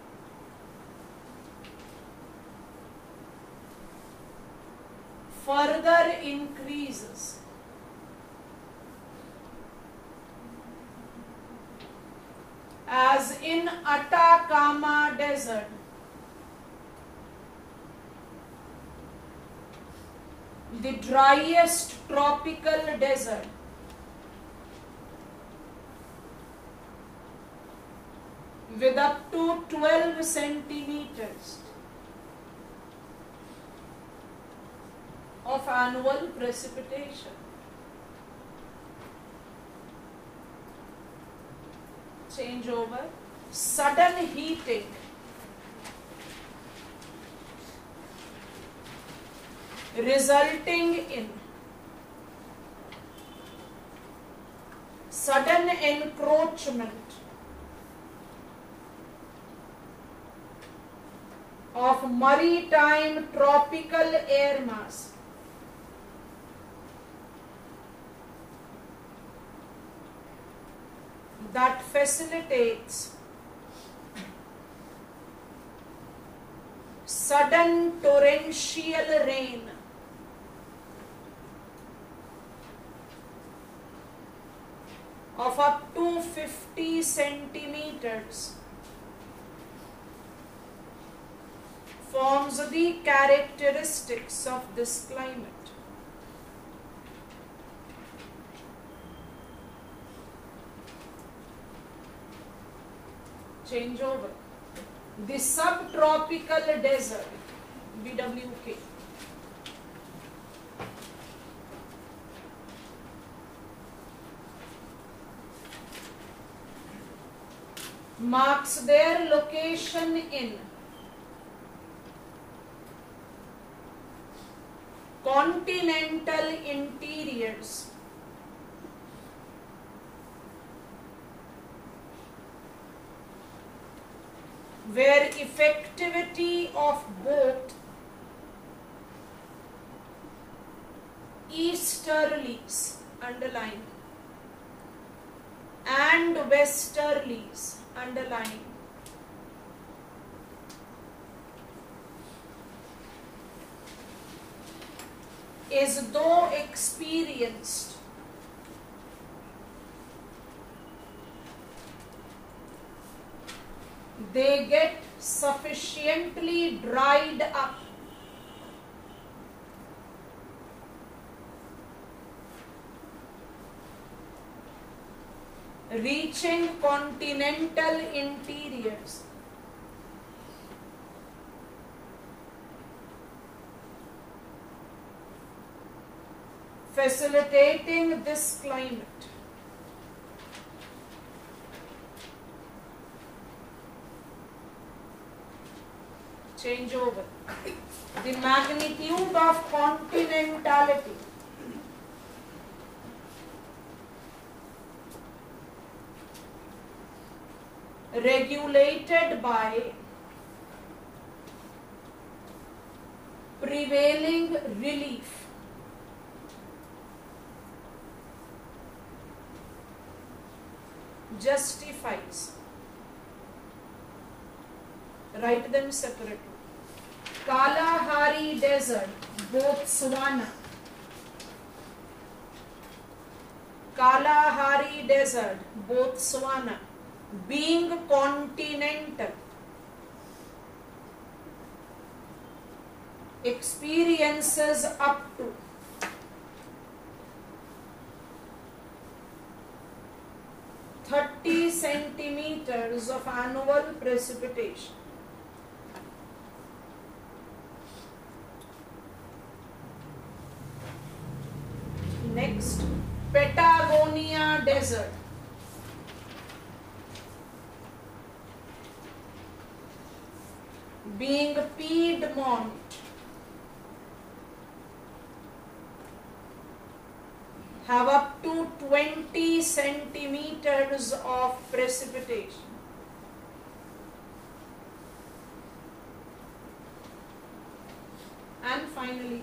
further increases. As in Atacama Desert, the driest tropical desert, with up to twelve centimeters of annual precipitation. Change over. Sudden heating, resulting in sudden encroachment of maritime tropical air mass, that facilitates sudden torrential rain of up to fifty centimeters forms the characteristics of this climate. Change over. The subtropical desert, B W K, marks their location in continental interiors, where effectivity of both easterlies, underline, and westerlies, underline, is though experienced they get sufficiently dried up reaching continental interiors, facilitating this climate. Change over. The magnitude of continentality regulated by prevailing relief justifies, write them separately. Kalahari Desert, Botswana. Kalahari Desert, Botswana, being continental, experiences up to thirty centimeters of annual precipitation. Next, Patagonia Desert. Being Piedmont, have up to twenty centimeters of precipitation. And finally,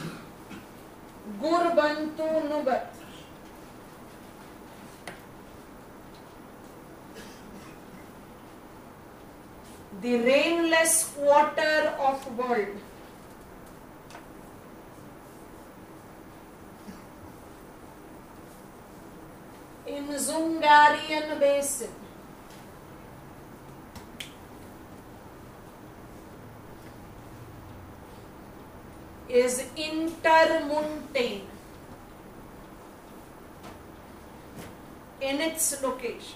Gurbantu Nugat. The rainless quarter of world. In Zungarian Basin. Is intermontane in its location.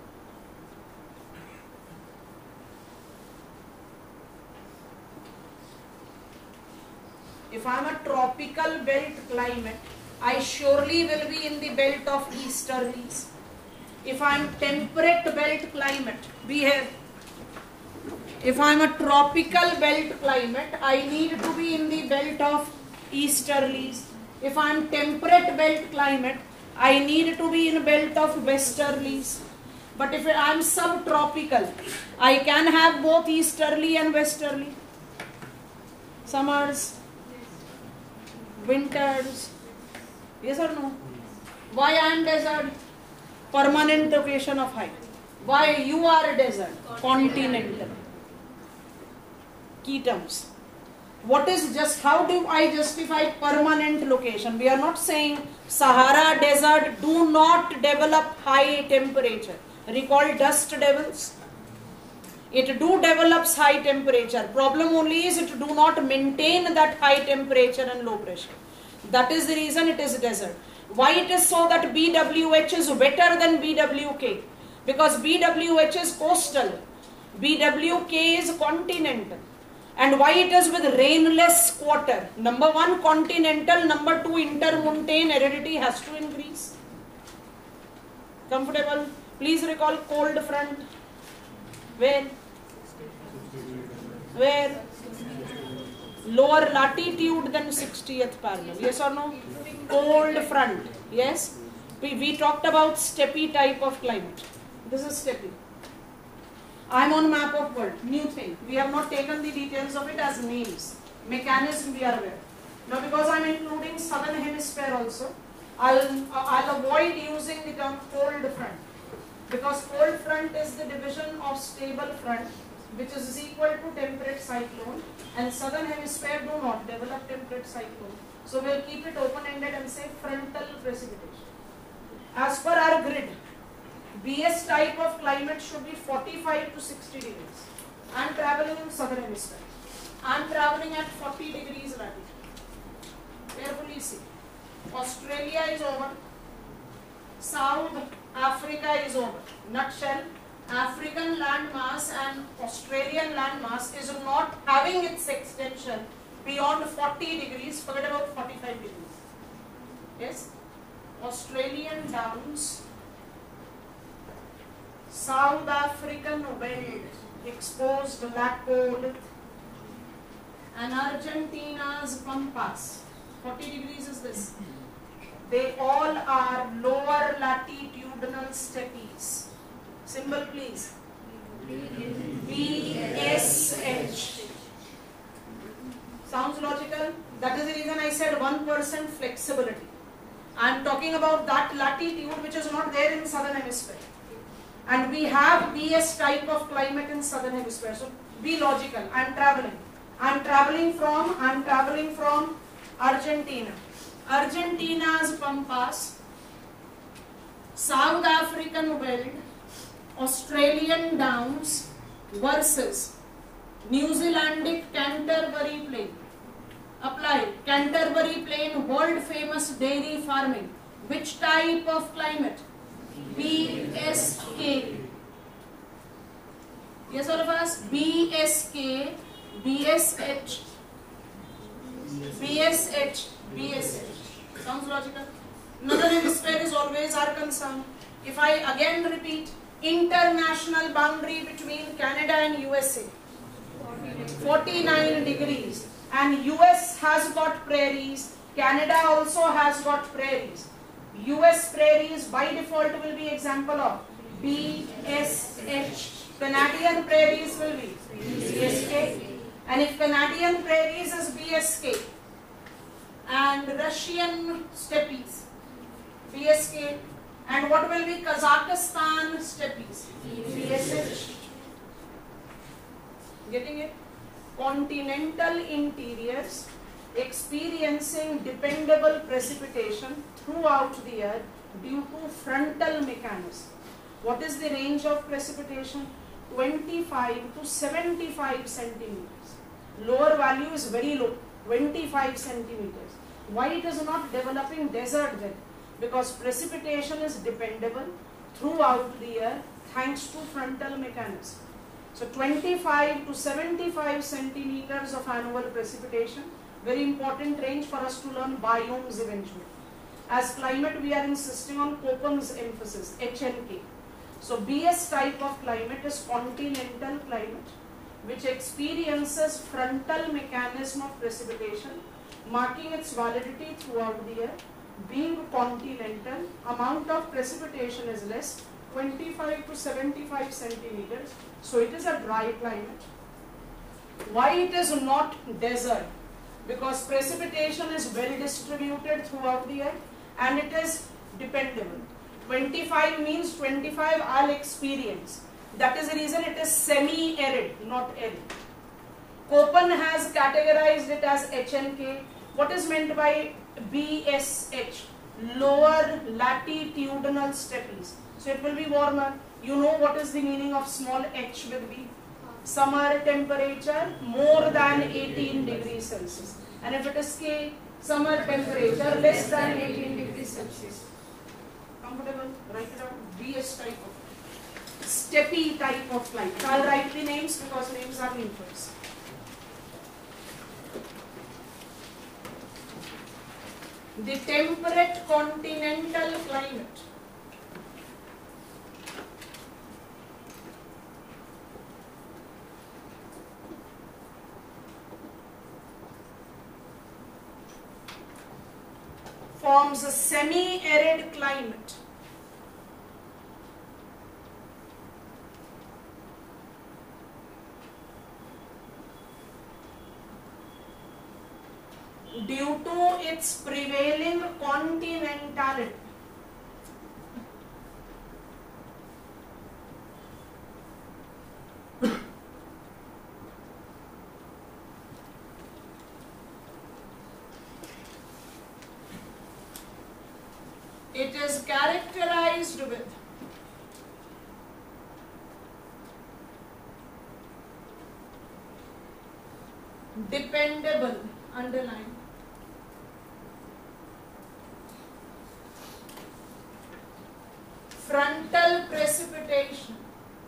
If I am a tropical belt climate, I surely will be in the belt of easterlies. If I am temperate belt climate, be here. If I am a tropical belt climate, I need to be in the belt of easterlies. If I am temperate belt climate, I need to be in belt of westerlies. But if I am subtropical, I can have both easterly and westerly. Summers, winters. Yes or no? Why I am desert? Permanent location of height. Why you are desert? Continental. Key terms. What is just, how do I justify permanent location? We are not saying Sahara desert do not develop high temperature. Recall dust devils. It do develops high temperature. Problem only is it do not maintain that high temperature and low pressure. That is the reason it is desert. Why it is so that B W H is wetter than B W K? Because B W H is coastal. B W K is continental. And why it is with rainless quarter? Number one, continental. Number two, intermontane. Aridity has to increase. Comfortable? Please recall cold front. Where? Where? Lower latitude than sixtieth parallel. Yes or no? Cold front. Yes? We, we talked about steppe type of climate. This is steppe. I am on map of world. New thing. We have not taken the details of it as names. Mechanism we are aware. Now because I am including southern hemisphere also, I'll, I'll avoid using the term cold front. Because cold front is the division of stable front, which is equal to temperate cyclone, and southern hemisphere do not develop temperate cyclone. So we'll keep it open-ended and say frontal precipitation. As per our grid, B S type of climate should be forty-five to sixty degrees. I am traveling in southern hemisphere. I am traveling at forty degrees latitude. Carefully see. Australia is over. South Africa is over. Nutshell, African landmass and Australian landmass is not having its extension beyond forty degrees. Forget about forty-five degrees. Yes? Australian downs, South African belt, exposed laccolith, and Argentina's pampas. forty degrees is this. They all are lower latitudinal steppes. Symbol please. B S H. Sounds logical? That is the reason I said one percent flexibility. I am talking about that latitude which is not there in southern hemisphere. And we have B S type of climate in southern hemisphere. So be logical. I am traveling. I am traveling from, I am traveling from Argentina. Argentina's pampas, South African belt, Australian downs versus New Zealandic Canterbury plain. Apply. Canterbury plain, world famous dairy farming. Which type of climate? B S K. Yes, all of us? B S K, B S H, B S H, B S H. Sounds logical? Northern hemisphere is always our concern. If I again repeat, international boundary between Canada and U S A, forty-nine degrees. And U S has got prairies, Canada also has got prairies. U S prairies by default will be example of B S H. Canadian prairies will be B S K. And if Canadian prairies is B S K and Russian steppes B S K, and what will be Kazakhstan steppes B S H. Getting it? Continental interiors experiencing dependable precipitation throughout the year due to frontal mechanism. What is the range of precipitation? twenty-five to seventy-five centimeters. Lower value is very low, twenty-five centimeters. Why it is not developing desert then? Because precipitation is dependable throughout the year thanks to frontal mechanism. So twenty-five to seventy-five centimeters of annual precipitation, very important range for us to learn biomes eventually. As climate, we are insisting on Köppen's emphasis, H N K. So B S type of climate is continental climate, which experiences frontal mechanism of precipitation, marking its validity throughout the year. Being continental, amount of precipitation is less, twenty-five to seventy-five centimeters. So it is a dry climate. Why it is not desert? Because precipitation is well distributed throughout the year and it is dependable. twenty-five means twenty-five I'll experience. That is the reason it is semi-arid, not arid. Köppen has categorized it as H N K. What is meant by B S H? Lower latitudinal steppes. So it will be warmer. You know what is the meaning of small h with B? Summer temperature more than eighteen degrees Celsius. And if it is K, summer temperature less than eighteen degrees Celsius. Comfortable? Write it down. B S type of steppe type of climate. I will write the names because names are meaningful. The temperate continental climate. Forms a semi-arid climate. Due to its prevailing continentality. It is characterized with dependable, underline, frontal precipitation,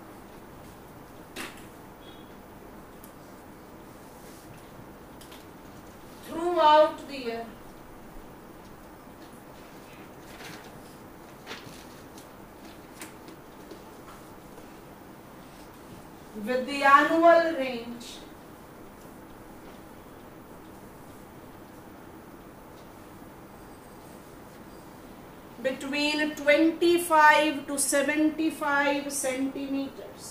throughout the year. With the annual range between twenty-five to seventy-five centimeters.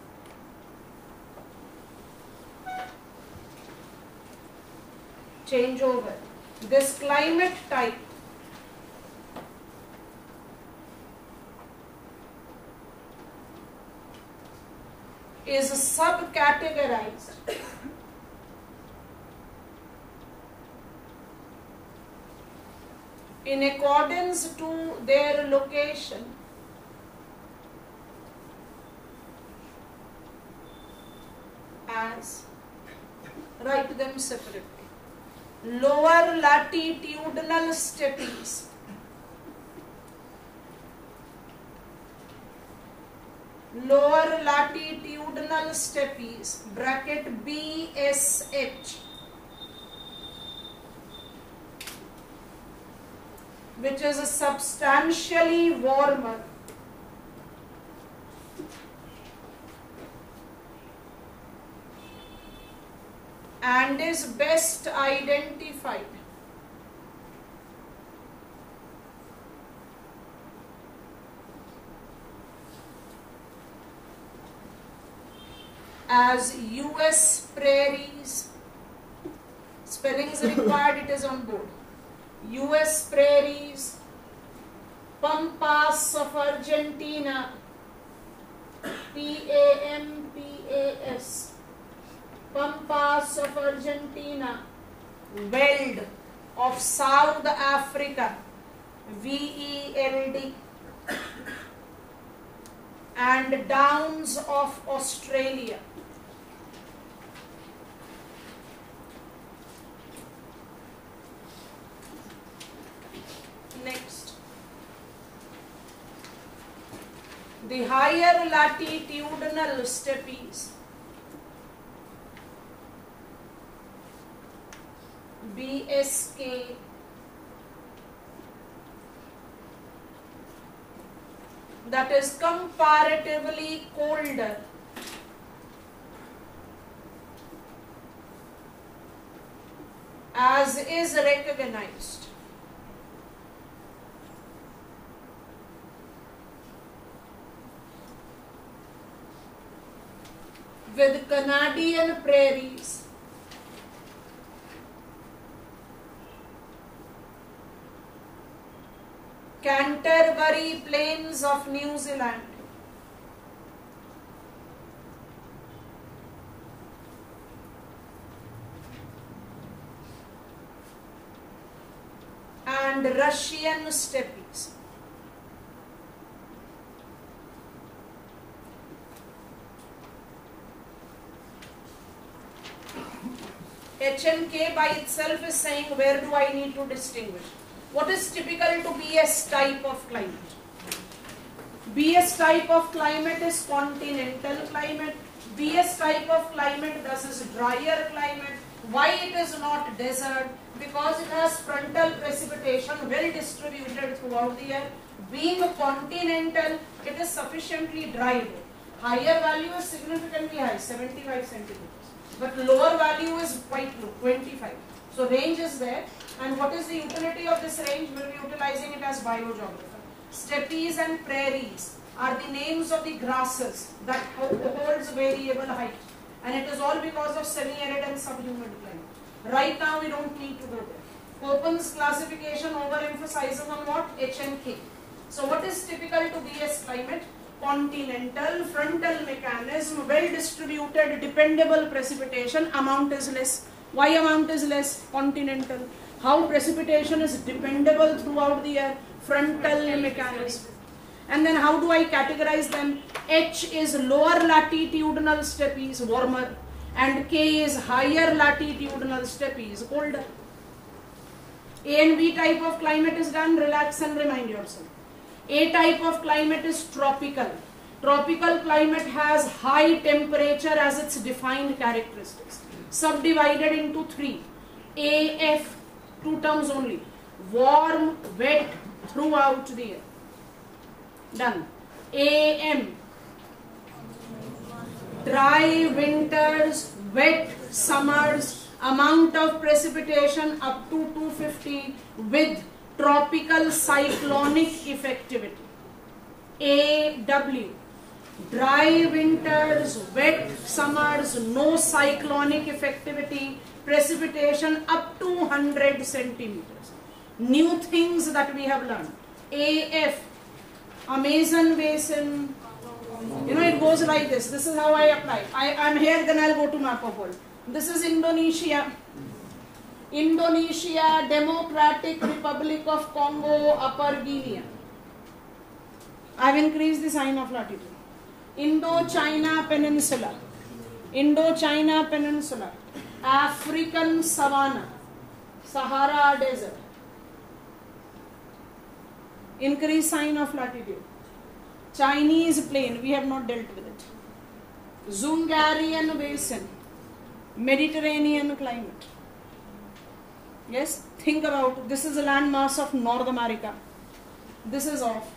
Change over. This climate type is subcategorized in accordance to their location as, write them separately, lower latitudinal steppes, lower latitudinal steppes, bracket B S H, which is substantially warmer and is best identified as U S prairies. Spelling is required, it is on board. U S prairies, Pampas of Argentina, P A M P A S, Pampas of Argentina, Veld of South Africa, V E L D, and Downs of Australia. Next, the higher latitudinal steppes, B S K, that is comparatively colder, as is recognized. With Canadian prairies, Canterbury Plains of New Zealand, and Russian steppes. H and K by itself is saying, where do I need to distinguish? What is typical to B S type of climate? B S type of climate is continental climate. B S type of climate thus is drier climate. Why it is not desert? Because it has frontal precipitation well distributed throughout the year. Being continental, it is sufficiently dry. Higher value is significantly high, seventy-five centimeters. But lower value is quite low, twenty-five. So range is there. And what is the utility of this range? We will be utilizing it as biogeographer. Steppes and prairies are the names of the grasses that holds variable height. And it is all because of semi-arid and subhumid climate. Right now we don't need to go there. Köppen's classification overemphasizes on what? H and K. So what is typical to B S climate? Continental, frontal mechanism, well distributed, dependable precipitation, amount is less. Why amount is less? Continental. How precipitation is dependable throughout the year? Frontal mechanism. And then how do I categorize them? H is lower latitudinal steppes, warmer, and K is higher latitudinal steppes, colder. A and B type of climate is done, relax and remind yourself. A type of climate is tropical. Tropical climate has high temperature as its defined characteristics. Subdivided into three. A, F, two terms only. Warm, wet throughout the year. Done. A, M. Dry winters, wet summers, amount of precipitation up to two hundred fifty with tropical cyclonic effectivity. A, W. Dry winters, wet summers, no cyclonic effectivity, precipitation up to one hundred centimeters. New things that we have learned. A, F. Amazon basin. You know, it goes like this. This is how I apply. I am here, then I'll go to map of world. This is Indonesia. Indonesia, Democratic Republic of Congo, Upper Guinea. I have increased the sign of latitude. Indo-China Peninsula. Indo-China Peninsula. African Savanna. Sahara Desert. Increase sign of latitude. Chinese plain, we have not dealt with it. Zungarian basin. Mediterranean climate. Yes, think about it. This is a landmass of North America. This is off.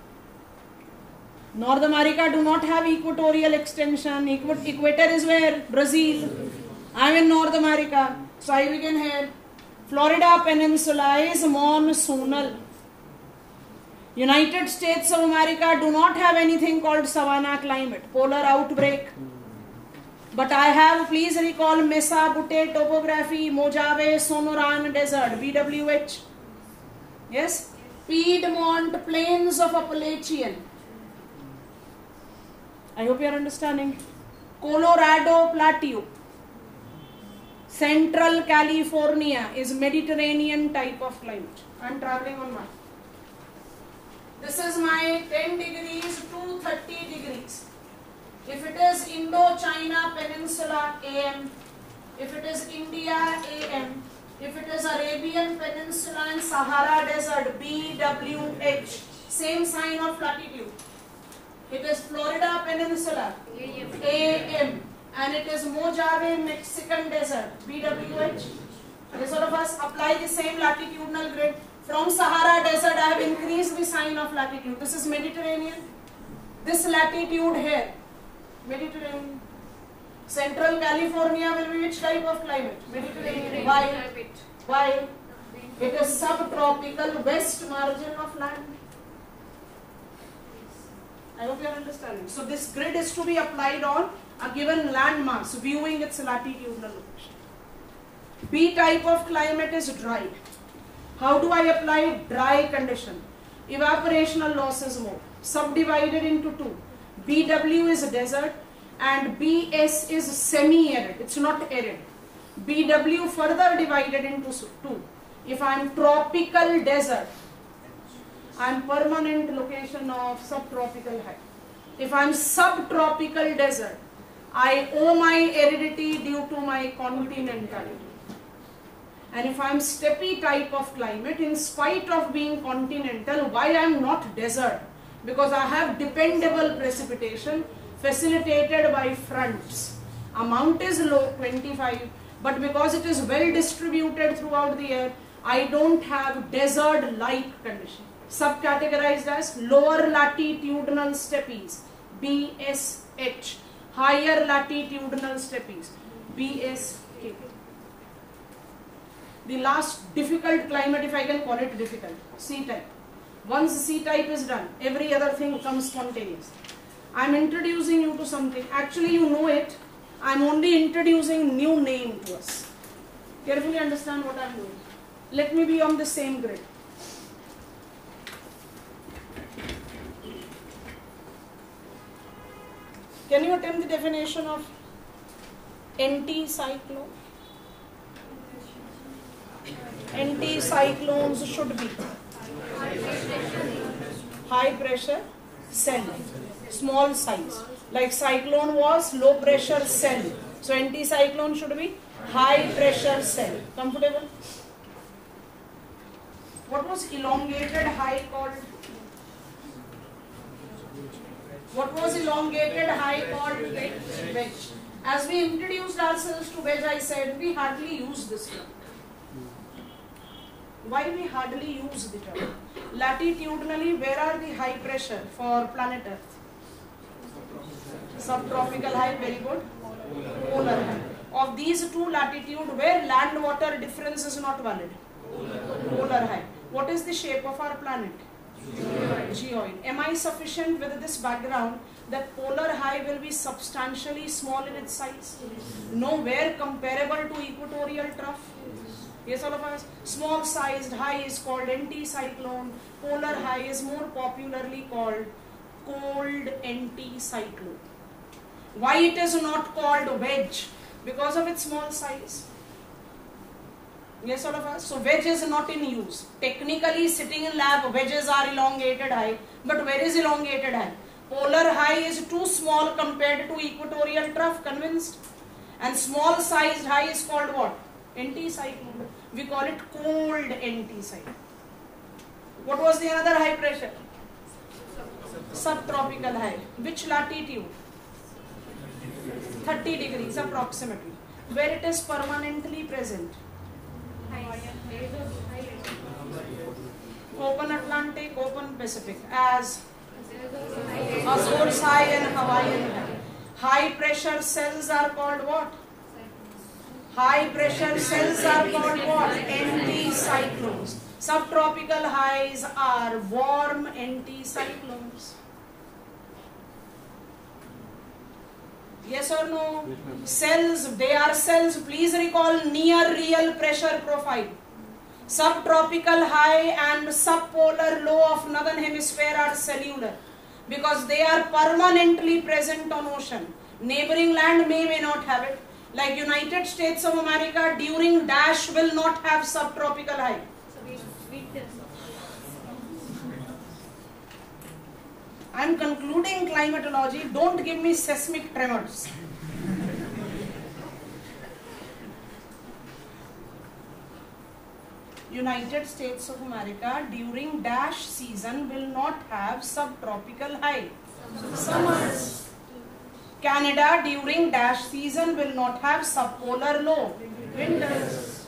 North America do not have equatorial extension. Equ equator is where? Brazil. I am in North America. So I begin here. Florida Peninsula is monsoonal. United States of America do not have anything called savanna climate. Polar outbreak. But I have, please recall, Mesa Bute topography, Mojave Sonoran Desert, B W H. Yes? Piedmont Plains of Appalachian. I hope you are understanding. Colorado Plateau. Central California is Mediterranean type of climate. I am traveling on Mars. This is my ten degrees to thirty degrees. If it is Indo-China Peninsula, A M. If it is India, A M. If it is Arabian Peninsula and Sahara Desert, B W H. Same sign of latitude. It is Florida Peninsula, A M. And it is Mojave Mexican Desert, B W H. This all of us apply the same latitudinal grid. From Sahara Desert, I have increased the sign of latitude. This is Mediterranean. This latitude here, Mediterranean. Central California will be which type of climate? Mediterranean. Why? Why? It is subtropical west margin of land. I hope you are understanding. So this grid is to be applied on a given landmass, viewing its latitudinal location. B type of climate is dry. How do I apply dry condition? Evaporational loss is more. Subdivided into two. B W is desert and B S is semi-arid. It's not arid. B W further divided into two. If I am tropical desert, I am permanent location of subtropical high. If I am subtropical desert, I owe my aridity due to my continentality. And if I am steppe type of climate, in spite of being continental, why I am not desert? Because I have dependable precipitation facilitated by fronts. Amount is low, twenty-five, but because it is well distributed throughout the year, I don't have desert-like condition. Subcategorized as lower latitudinal steppes, B S H. Higher latitudinal steppes, B S K. The last difficult climate, if I can call it difficult, C type. Once C type is done, every other thing comes spontaneous. I am introducing you to something. Actually, you know it. I am only introducing new name to us. Carefully understand what I am doing. Let me be on the same grid. Can you attempt the definition of anticyclone? Anticyclones should be high pressure cell, small size. Like cyclone was low pressure cell. So anticyclone should be high pressure cell. Comfortable? What was elongated high called? What was elongated high called? Wedge. As we introduced ourselves to wedge, I said we hardly use this term. Why we hardly use the term? Latitudinally, where are the high pressure for planet Earth? Subtropical high, very good. Polar high. Of these two latitude, where land water difference is not valid? Polar high. What is the shape of our planet? Geoid. Am I sufficient with this background that polar high will be substantially small in its size? Nowhere comparable to equatorial trough. Yes, all of us. Small sized high is called anticyclone. Polar high is more popularly called cold anticyclone. Why it is not called wedge? Because of its small size. Yes, all of us. So wedge is not in use. Technically, sitting in lab, wedges are elongated high. But where is elongated high? Polar high is too small compared to equatorial trough. Convinced? And small sized high is called what? Anticyclone. We call it cold anticyclone. What was the another high pressure? Subtropical high. Which latitude? thirty degrees approximately. Where it is permanently present? Open Atlantic, open Pacific, as Azores high and Hawaiian high. High pressure cells are called what? High pressure cells are called what? Anticyclones. Subtropical highs are warm anticyclones. Yes or no? Cells, they are cells. Please recall near real pressure profile. Subtropical high and subpolar low of northern hemisphere are cellular because they are permanently present on ocean. Neighboring land may may not have it. Like United States of America during dash will not have subtropical high. I am concluding climatology. Don't give me seismic tremors. United States of America during dash season will not have subtropical high. Summers. Canada during dash season will not have subpolar low. Winters.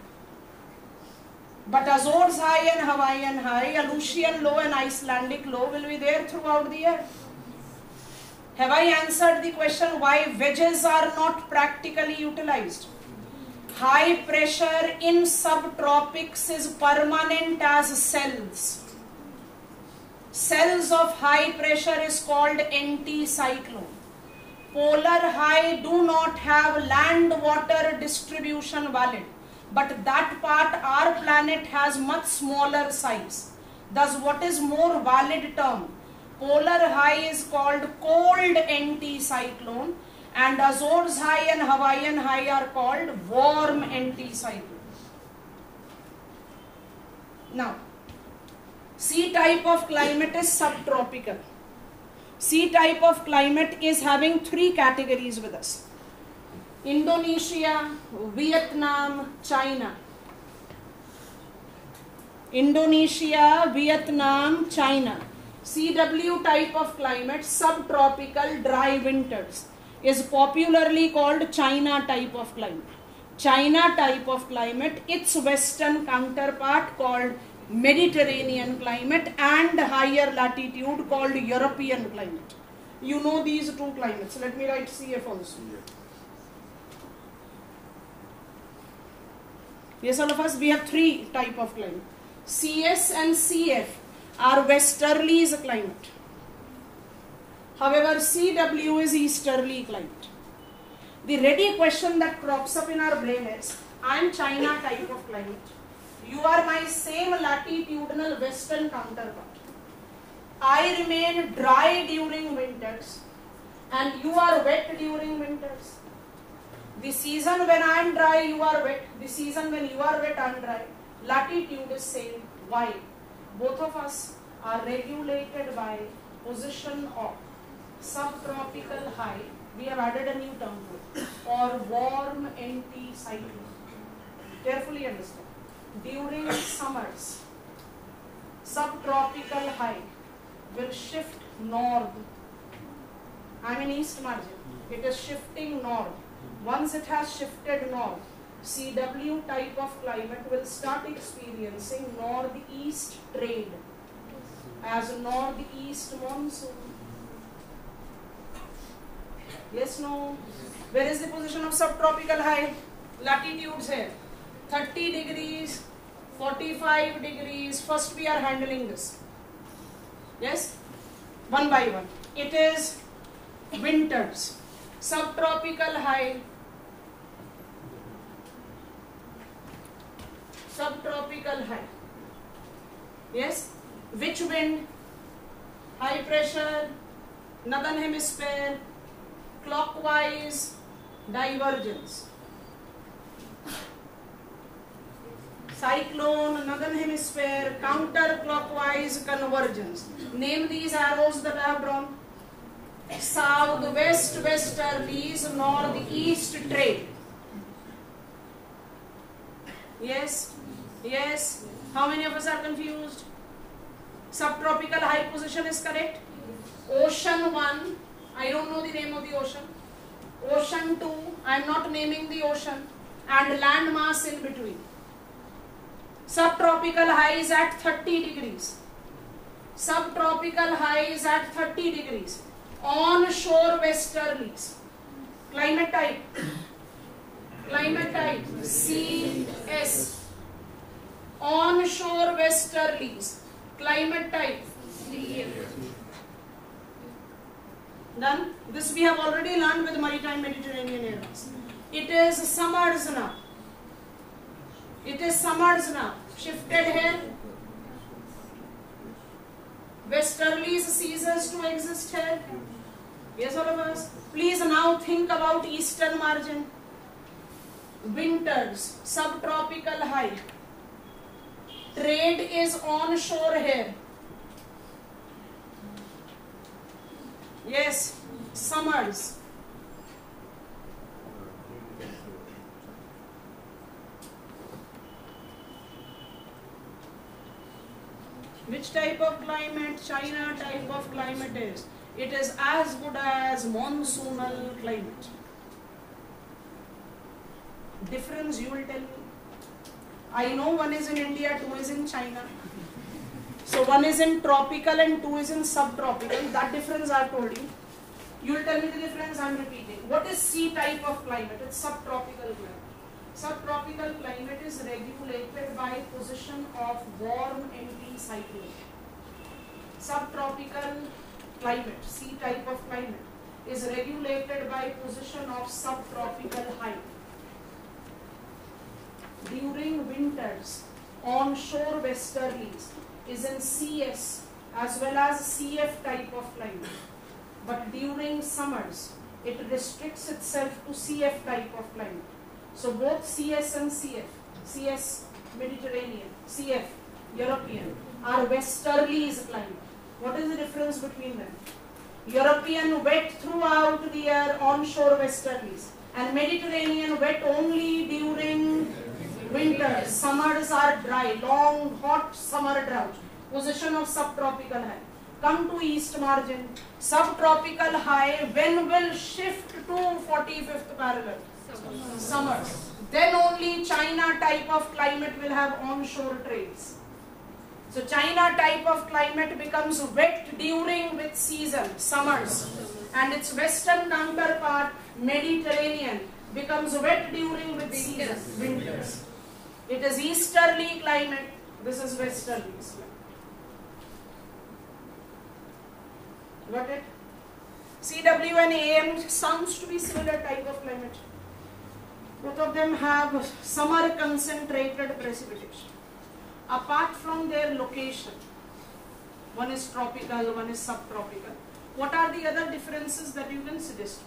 But Azores high and Hawaiian high, Aleutian low and Icelandic low will be there throughout the year. Have I answered the question why wedges are not practically utilized? High pressure in subtropics is permanent as cells. Cells of high pressure is called anticyclone. Polar high do not have land water distribution valid, but that part our planet has much smaller size. Thus what is more valid term? Polar high is called cold anticyclone, and Azores high and Hawaiian high are called warm anticyclone. Now, C type of climate is subtropical. C type of climate is having three categories with us: Indonesia, Vietnam, China. Indonesia, Vietnam, China. C W type of climate, subtropical dry winters, is popularly called China type of climate. China type of climate, its western counterpart called Mediterranean climate, and higher latitude called European climate. You know these two climates. Let me write C F also. Yes, all of us, we have three type of climate. C S and C F are westerlies climate. However, C W is easterly climate. The ready question that crops up in our brain is, I am China type of climate. You are my same latitudinal western counterpart. I remain dry during winters and you are wet during winters. The season when I am dry, you are wet. The season when you are wet, I am dry. Latitude is same. Why? Both of us are regulated by position of subtropical high. We have added a new term to it, or warm anticyclone. Carefully understand. During summers, subtropical high will shift north. I am in east margin. It is shifting north. Once it has shifted north, C W type of climate will start experiencing northeast trade as northeast monsoon. Yes, no? Where is the position of subtropical high? Latitudes here. thirty degrees, forty-five degrees. First we are handling this. Yes? One by one. It is winters. Subtropical high. Subtropical high. Yes? Which wind? High pressure, northern hemisphere, clockwise, divergence. Cyclone, northern hemisphere, counterclockwise, convergence. Name these arrows that I have drawn. Southwest westerlies, northeast trade. Yes, yes. How many of us are confused? Subtropical high position is correct. Ocean one, I don't know the name of the ocean. Ocean two, I am not naming the ocean. And land mass in between. Subtropical high is at thirty degrees. Subtropical high is at thirty degrees. Onshore westerlies. Climate type. Climate type C S. Onshore westerlies. Climate type C F. Done? This we have already learned with maritime Mediterranean areas. It is summers now. It is summers now. Shifted here. Westerlies ceases to exist here. Yes, all of us. Please now think about eastern margin. Winters, subtropical high. Trade is onshore here. Yes, summers. Which type of climate? China type of climate is. It is as good as monsoonal climate. Difference you will tell me. I know one is in India, two is in China. So one is in tropical and two is in subtropical. That difference I have told you. You will tell me the difference, I am repeating. What is C type of climate? It's subtropical climate. Subtropical climate is regulated by position of warm anticyclone. Subtropical climate, C type of climate, is regulated by position of subtropical high. During winters, onshore westerlies is in C S as well as C F type of climate. But during summers, it restricts itself to C F type of climate. So both C S and C F, C S Mediterranean, C F European, are westerlies climate. What is the difference between them? European wet throughout the year, onshore westerlies, and Mediterranean wet only during winters. Summers are dry, long hot summer drought. Position of subtropical high. Come to east margin. Subtropical high when will shift to forty-fifth parallel? Summers. Then only China type of climate will have onshore trades. So China type of climate becomes wet during with season, summers, and its western counterpart Mediterranean becomes wet during with season, winters. It is easterly climate. This is westerly climate. Got it? C W and A M sounds to be similar type of climate. Both of them have summer concentrated precipitation. Apart from their location, one is tropical, one is subtropical. What are the other differences that you can suggest?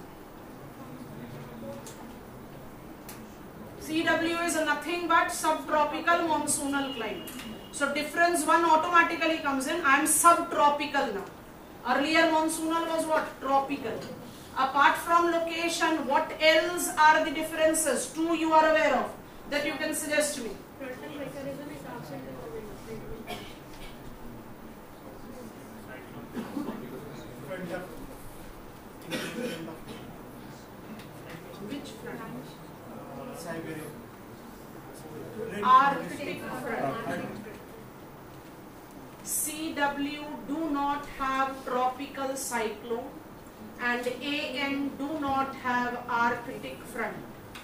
C W is nothing but subtropical monsoonal climate. So difference one automatically comes in. I am subtropical now. Earlier monsoonal was what? Tropical. Apart from location, what else are the differences? Two you are aware of that you can suggest to me. Which front? Arctic front. C W do not have tropical cyclone and A M do not have Arctic front.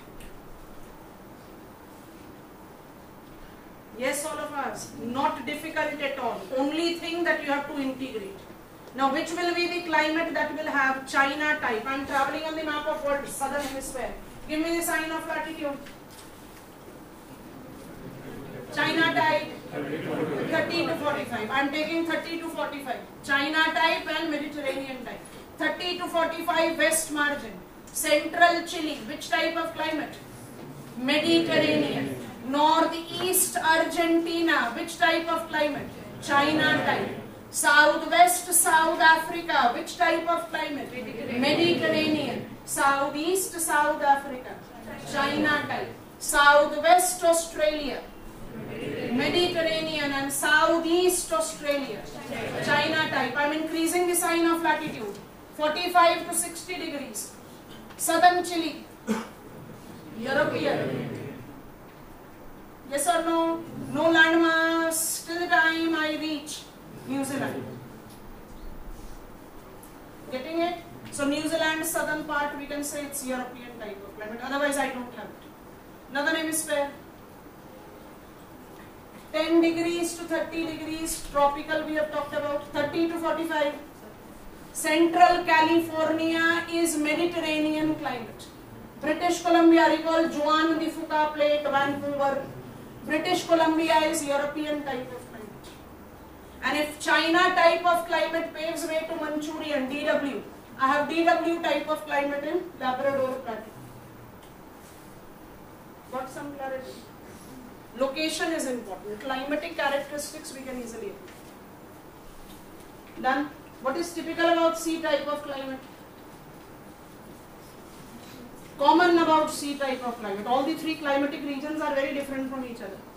Yes, all of us. Not difficult at all. Only thing that you have to integrate. Now, which will be the climate that will have China type? I am traveling on the map of world, southern hemisphere. Give me the sign of latitude. China type, thirty to forty-five. I am taking thirty to forty-five. China type and Mediterranean type. thirty to forty-five west margin. Central Chile, which type of climate? Mediterranean. Northeast Argentina, which type of climate? China type. Southwest South Africa, which type of climate? Mediterranean. Southeast South Africa, China type. Southwest Australia, Mediterranean, and Southeast Australia, China type. I am increasing the sign of latitude. forty-five to sixty degrees. Southern Chile, European. Yes or no? No landmass till the time I reach New Zealand. Getting it? So New Zealand southern part, we can say it's European type of climate. Otherwise I don't have it. Northern hemisphere, ten degrees to thirty degrees tropical we have talked about. thirty to forty-five. Central California is Mediterranean climate. British Columbia, recall Juan de Fuca Plate, Vancouver. British Columbia is European type of climate. And if China type of climate paves way to Manchurian, D W. I have D W type of climate in Labrador Plateau. Got some clarity? Location is important. Climatic characteristics we can easily apply. Done. What is typical about C type of climate? Common about C type of climate. All the three climatic regions are very different from each other.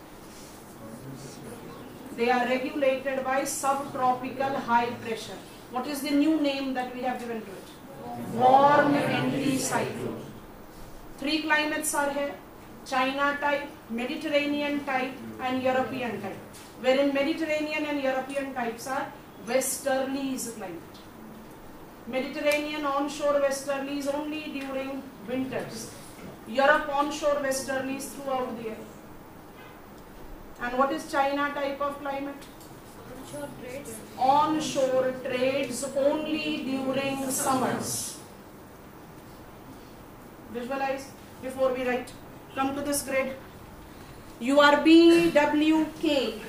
They are regulated by subtropical high pressure. What is the new name that we have given to it? Warm anticyclone. Three climates are here. China type, Mediterranean type and European type. Wherein Mediterranean and European types are westerlies climate. Mediterranean onshore westerlies only during winters. Europe onshore westerlies throughout the year. And what is China type of climate? Onshore trades. Onshore trades only during summers. Visualize before we write. Come to this grid. Your B W K.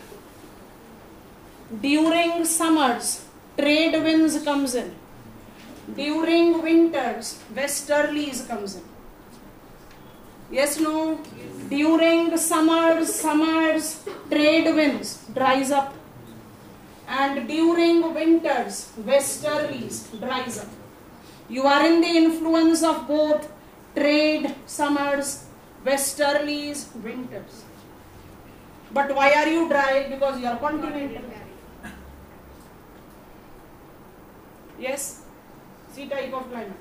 During summers, trade winds comes in. During winters, westerlies comes in. Yes, no? During summers, summers, trade winds dries up. And during winters, westerlies dries up. You are in the influence of both trade, summers, westerlies, winters. But why are you dry? Because you are continental. Yes? C type of climate.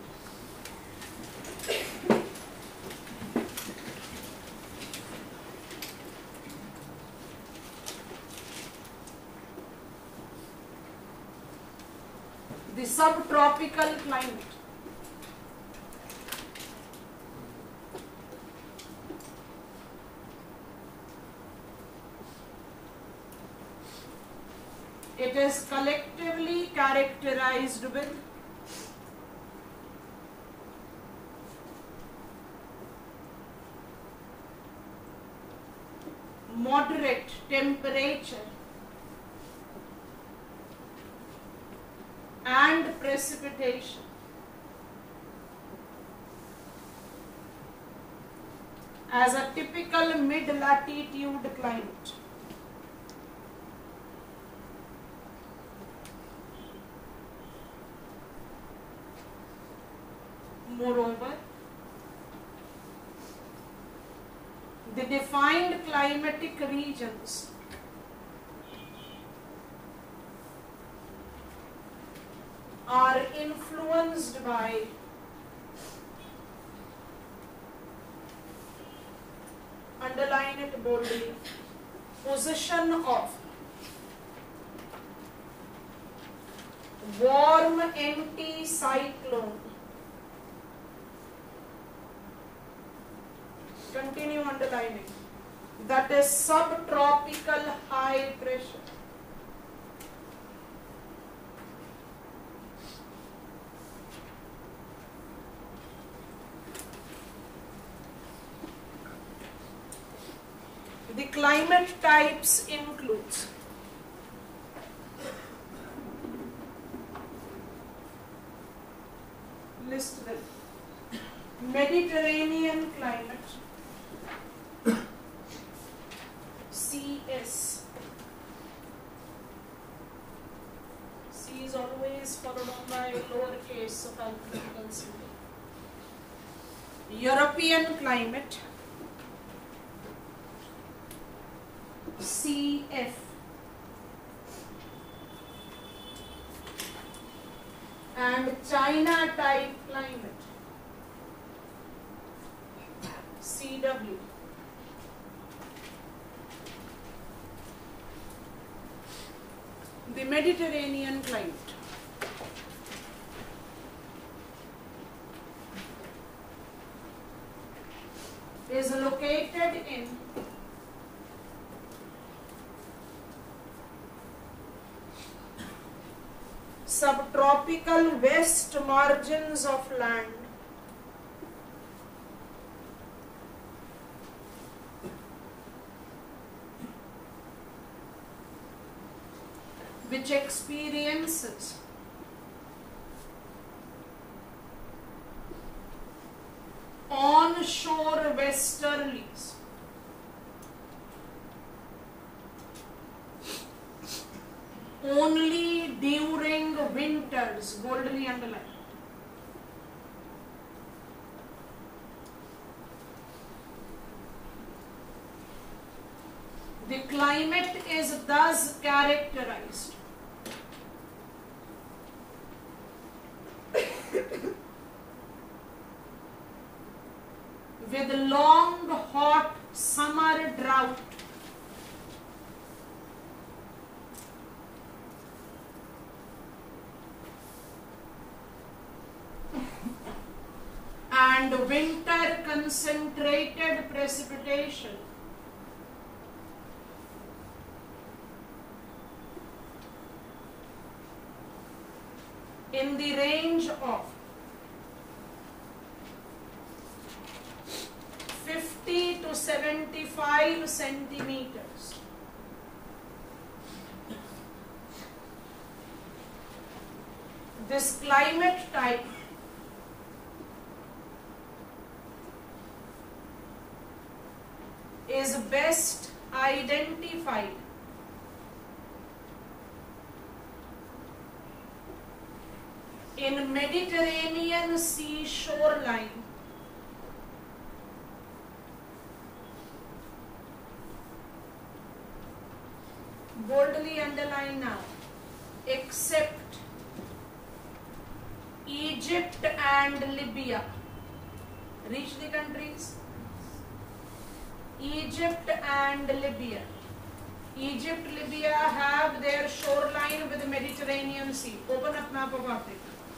The subtropical climate. It is collectively characterized with moderate temperature and precipitation. As a typical mid-latitude climate. Moreover, the defined climatic regions are influenced by underline it boldly, position of warm anticyclone. Continue underlining. That is subtropical high pressure. The climate types includes list them. Mediterranean climate, C S. C is always followed on by lowercase of alphabetical symbol. European climate, C F. And China type climate, C W. The Mediterranean climate. Is located in subtropical tropical west margins of land which experiences onshore westerlies only during winters, boldly underlined. The climate is thus characterized with long hot summer drought and winter concentrated precipitation in the range of fifty to seventy-five centimeters. This climate type is best identified in Mediterranean Sea shoreline boldly underline now, except Egypt and Libya. Reach the countries. Egypt and Libya. Egypt, Libya have their shoreline with the Mediterranean Sea. Open up map of Africa.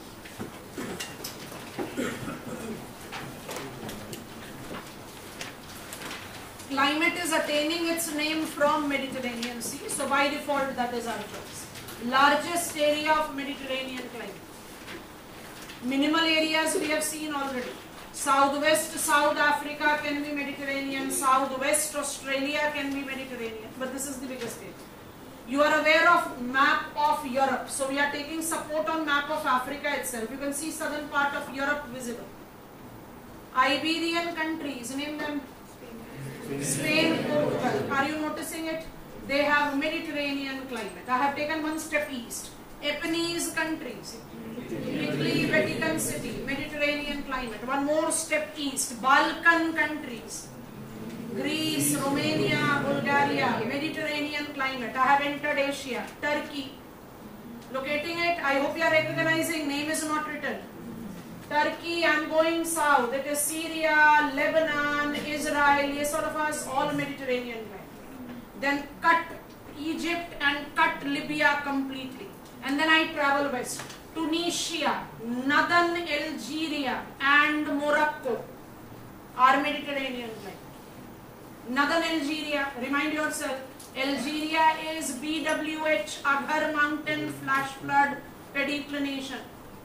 Climate is attaining its name from Mediterranean Sea, so by default that is our choice. Largest area of Mediterranean climate. Minimal areas we have seen already. Southwest South Africa can be Mediterranean, Southwest Australia can be Mediterranean, but this is the biggest area. You are aware of map of Europe, so we are taking support on map of Africa itself. You can see southern part of Europe visible. Iberian countries, name them. Spain, Portugal. Are you noticing it? They have Mediterranean climate. I have taken one step east. Apennines countries. Italy, Vatican City, Mediterranean climate. One more step east. Balkan countries. Greece, Romania, Bulgaria, Mediterranean climate. I have entered Asia. Turkey. Locating it, I hope you are recognizing, name is not written. Turkey, I am going south. It is Syria, Lebanon, Israel, yes, all of us, all Mediterranean climate. Then cut Egypt and cut Libya completely. And then I travel west. Tunisia, northern Algeria and Morocco are Mediterranean climate. Northern Algeria, remind yourself, Algeria is B W H, Aghar mountain, flash flood, pediclination.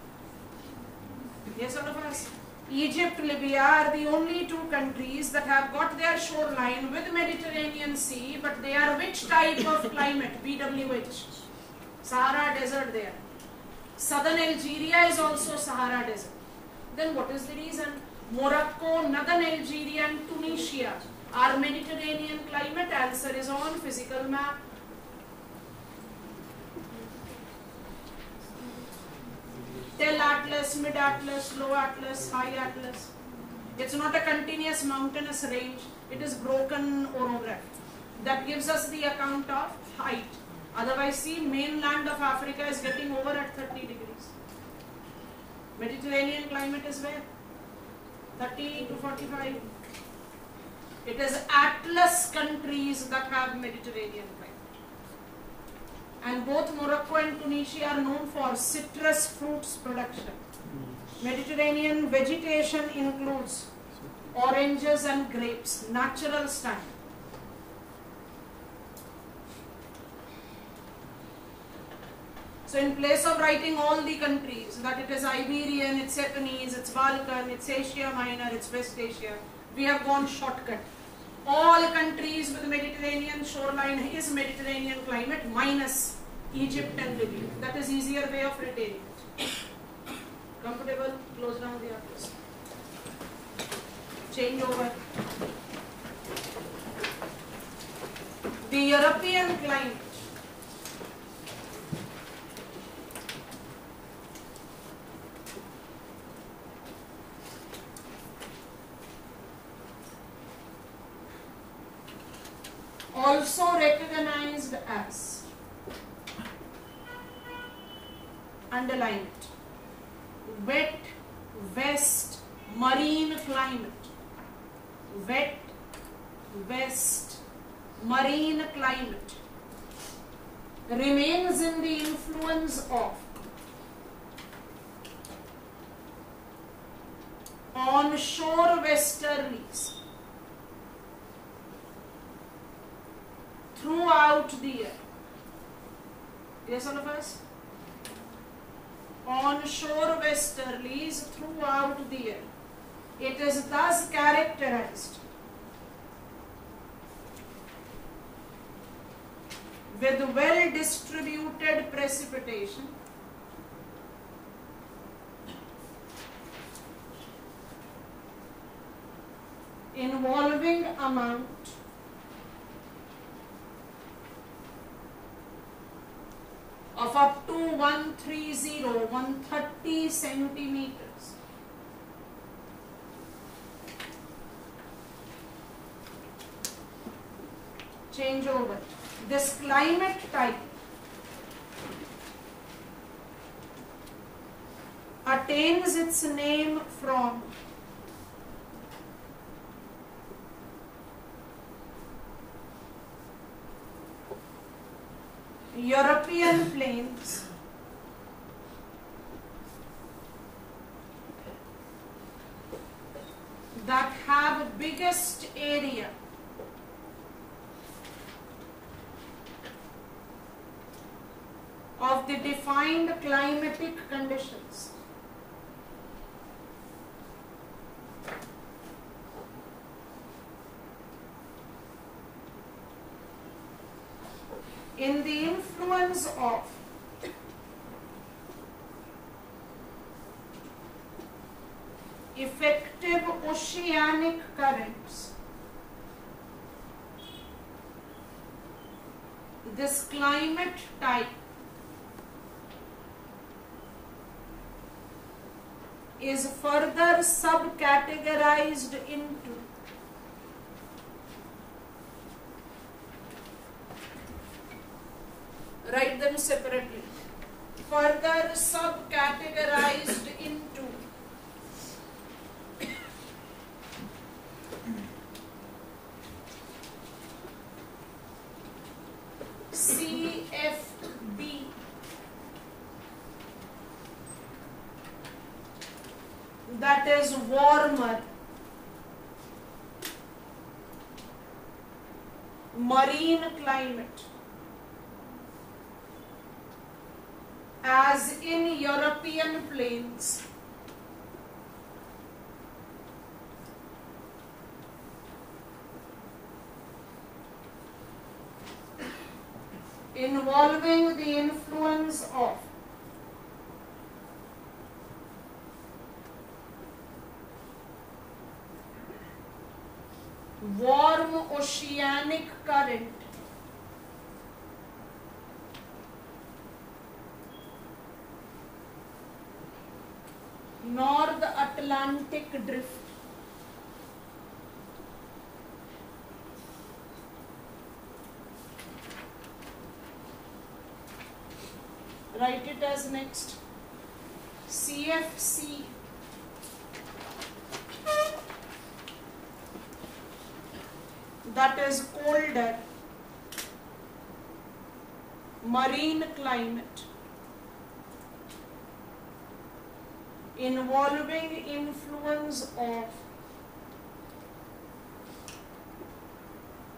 Yes, all of us. Egypt, Libya are the only two countries that have got their shoreline with Mediterranean Sea, but they are which type of climate? B W H. Sahara desert there. Southern Algeria is also Sahara desert. Then what is the reason? Morocco, northern Algeria and Tunisia are Mediterranean climate. Answer is on physical map. Tell Atlas, Mid Atlas, Low Atlas, High Atlas. It's not a continuous mountainous range. It is broken orography. That gives us the account of height. Otherwise, see, mainland of Africa is getting over at thirty degrees. Mediterranean climate is where? thirty to forty-five. It is Atlas countries that have Mediterranean climate. And both Morocco and Tunisia are known for citrus fruits production. Mediterranean vegetation includes oranges and grapes, natural stand. So in place of writing all the countries, that it is Iberian, it's Japanese, it's Balkan, it's Asia Minor, it's West Asia, we have gone shortcut. All countries with Mediterranean shoreline is Mediterranean climate minus Egypt and Libya. That is easier way of retaining it. Comfortable? Close down the office. Change over. The European climate. Also recognized as, underline it, wet, west, marine climate. Wet, west, marine climate remains in the influence of onshore westerlies throughout the year. Yes, all of us? Onshore westerlies throughout the year. It is thus characterized with well distributed precipitation, involving amount of up to one thirty, one thirty centimeters. Change over. This climate type attains its name from European plains that have biggest area of the defined climatic conditions. In the influence of effective oceanic currents, this climate type is further subcategorized into write them separately. Further subcategorized into C F B, that is warmer marine climate, as in European plains. Involving the influence of warm oceanic current North Atlantic drift, write it as next C F C, that is colder marine climate involving influence of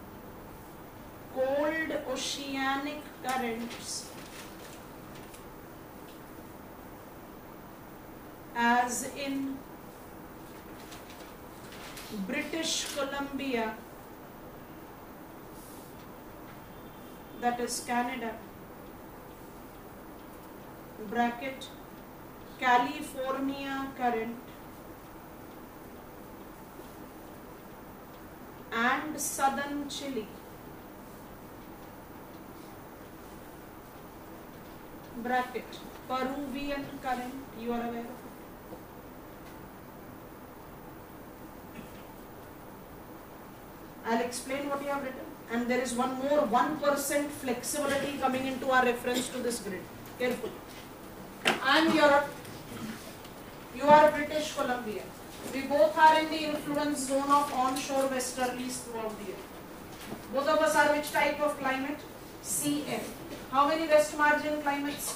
cold oceanic currents as in British Columbia, that is Canada, bracket California current and southern Chile, bracket Peruvian current. You are aware of it? I'll explain what you have written, and there is one more one percent flexibility coming into our reference to this grid. Careful. I am Europe, you are British Columbia. We both are in the influence zone of onshore westerlies throughout the year. Both of us are which type of climate? C F. How many west margin climates?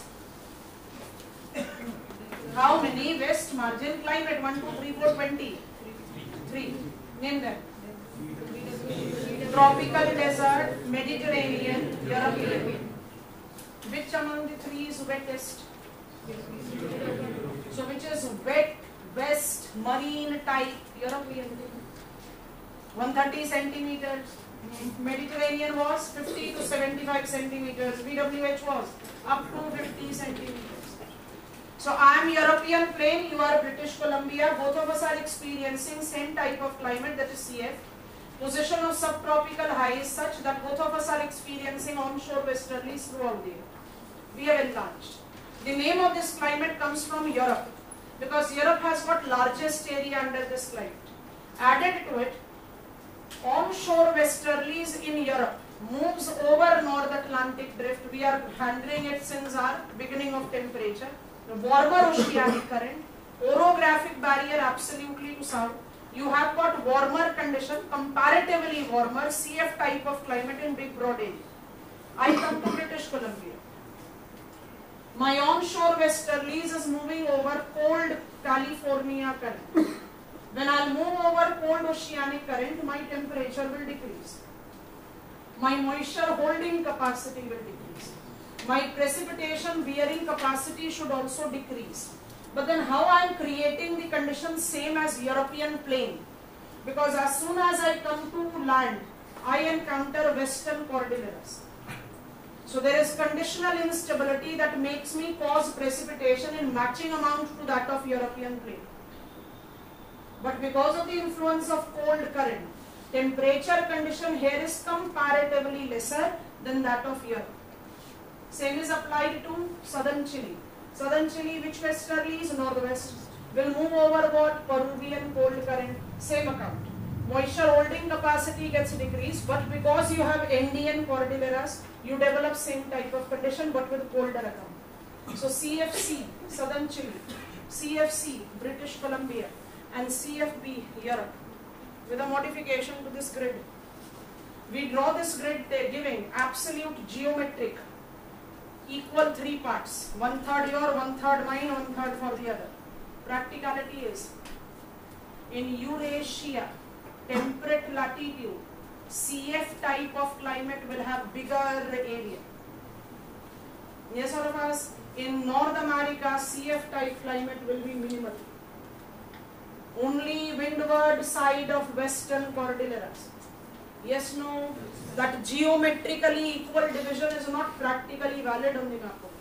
How many west margin climate? one, two, three, four, twenty. three. Name them. Tropical desert, Mediterranean, European. Which among the three is wettest? So which is wet, west, marine type, European? one hundred thirty centimeters. Mediterranean was fifty to seventy-five centimeters. B W H was up to fifty centimeters. So I am European plain, you are British Columbia. Both of us are experiencing same type of climate, that is C F. Position of subtropical high is such that both of us are experiencing onshore westerlies throughout the year. We have enlarged. The name of this climate comes from Europe, because Europe has got largest area under this climate. Added to it, onshore westerlies in Europe moves over North Atlantic drift. We are handling it since our beginning of temperature. The warmer oceanic current, orographic barrier absolutely to south. You have got warmer condition, comparatively warmer C F type of climate in big broad area. I come to British Columbia. My onshore westerlies is moving over cold California current. When I move over cold oceanic current, my temperature will decrease. My moisture holding capacity will decrease. My precipitation bearing capacity should also decrease. But then how I am creating the conditions same as European plain? Because as soon as I come to land, I encounter western cordilleras. So there is conditional instability that makes me cause precipitation in matching amount to that of European plain. But because of the influence of cold current, temperature condition here is comparatively lesser than that of Europe. Same is applied to southern Chile. Southern Chile, which westerlies? Northwest. Will move over what? Peruvian cold current. Same account. Moisture holding capacity gets decreased, but because you have Andean cordilleras, you develop same type of condition but with colder account. So C F C, southern Chile, C F C, British Columbia, and C F B, Europe, with a modification to this grid. We draw this grid giving absolute geometric equal three parts, one third your, one third mine, one third for the other. Practicality is, in Eurasia, temperate latitude, C F type of climate will have bigger area. Yes or no? In North America, C F type climate will be minimal. Only windward side of western cordilleras. Yes, no? That geometrically equal division is not practically valid on the map of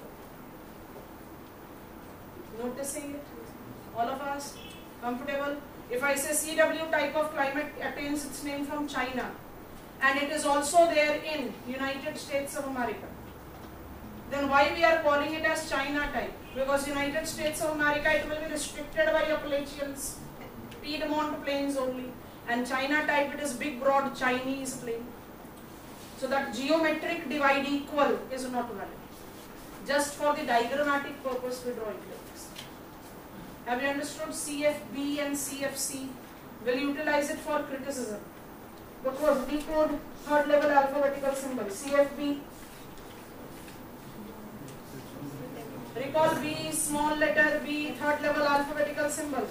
Earth. Noticing it? All of us? Comfortable? If I say C W type of climate attains its name from China, and it is also there in United States of America, then why we are calling it as China type? Because United States of America, it will be restricted by Appalachians, Piedmont plains only, and China type, it is big broad Chinese plain. So that geometric divide equal is not valid. Just for the diagrammatic purpose we draw it like this. Have you understood? C F B and C F C will utilize it for criticism. What was decode third level alphabetical symbol? C F B. Recall B, small letter B, third level alphabetical symbol.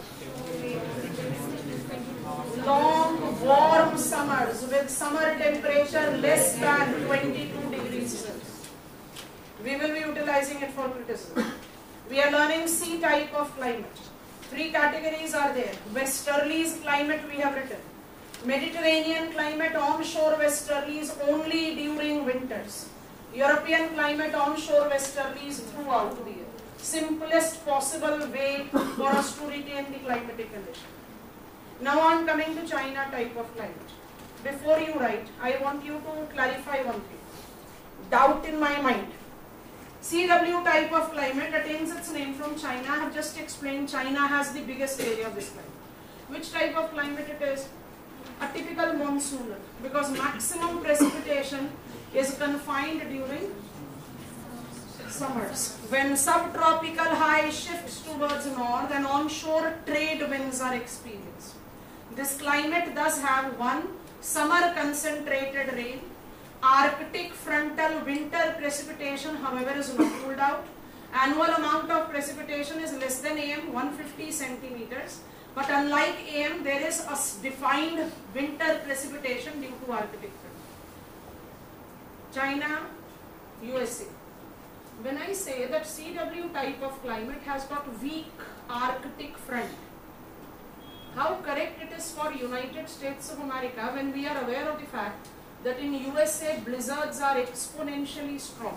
Long warm summers with summer temperature less than twenty-two degrees Celsius. We will be utilizing it for criticism. We are learning C type of climate. Three categories are there. Westerlies climate we have written. Mediterranean climate onshore westerlies only during winters. European climate onshore westerlies throughout the year. Simplest possible way for us to retain the climatic condition. Now I am coming to China type of climate. Before you write, I want you to clarify one thing. Doubt in my mind. C W type of climate attains its name from China. I have just explained China has the biggest area of this climate. Which type of climate it is? A typical monsoonal, because maximum precipitation is confined during summers. When subtropical high shifts towards north and onshore trade winds are experienced. This climate does have one, summer concentrated rain. Arctic frontal winter precipitation, however, is not ruled out. Annual amount of precipitation is less than A M, one hundred fifty centimeters. But unlike A M, there is a defined winter precipitation due to Arctic front. China, U S A. When I say that C W type of climate has got weak Arctic front, how correct it is for United States of America when we are aware of the fact that in U S A blizzards are exponentially strong.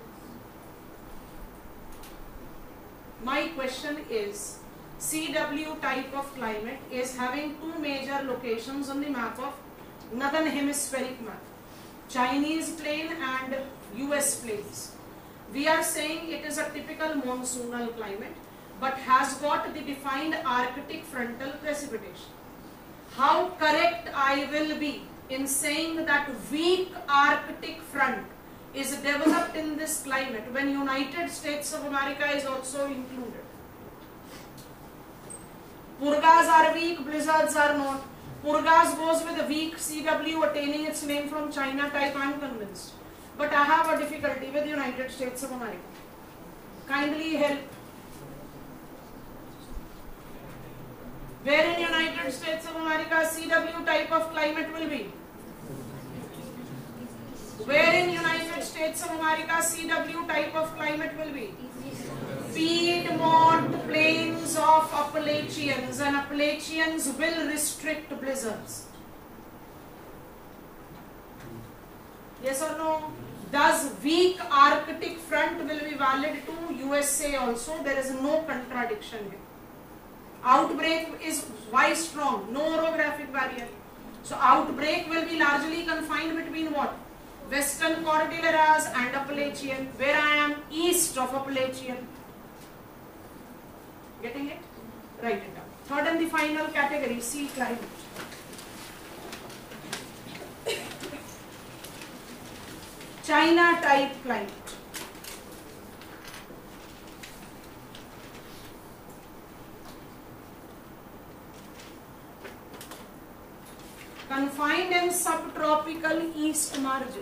My question is, C W type of climate is having two major locations on the map of northern hemispheric map, Chinese plain and U S plains. We are saying it is a typical monsoonal climate but has got the defined Arctic frontal precipitation. How correct I will be in saying that weak Arctic front is developed in this climate when United States of America is also included. Purgas are weak, blizzards are not. Purgas goes with a weak C W attaining its name from China type, I am convinced. But I have a difficulty with United States of America. Kindly help. Where in United States of America C W type of climate will be? Where in United States of America C W type of climate will be? Piedmont plains of Appalachians, and Appalachians will restrict blizzards. Yes or no? Does weak Arctic front will be valid to U S A also? There is no contradiction here. Outbreak is why strong? No orographic barrier. So outbreak will be largely confined between what? Western Cordilleras and Appalachian, where I am east of Appalachian. Getting it? Write it down. Third and the final category, sea climate. China type climate. Confined in subtropical east margin.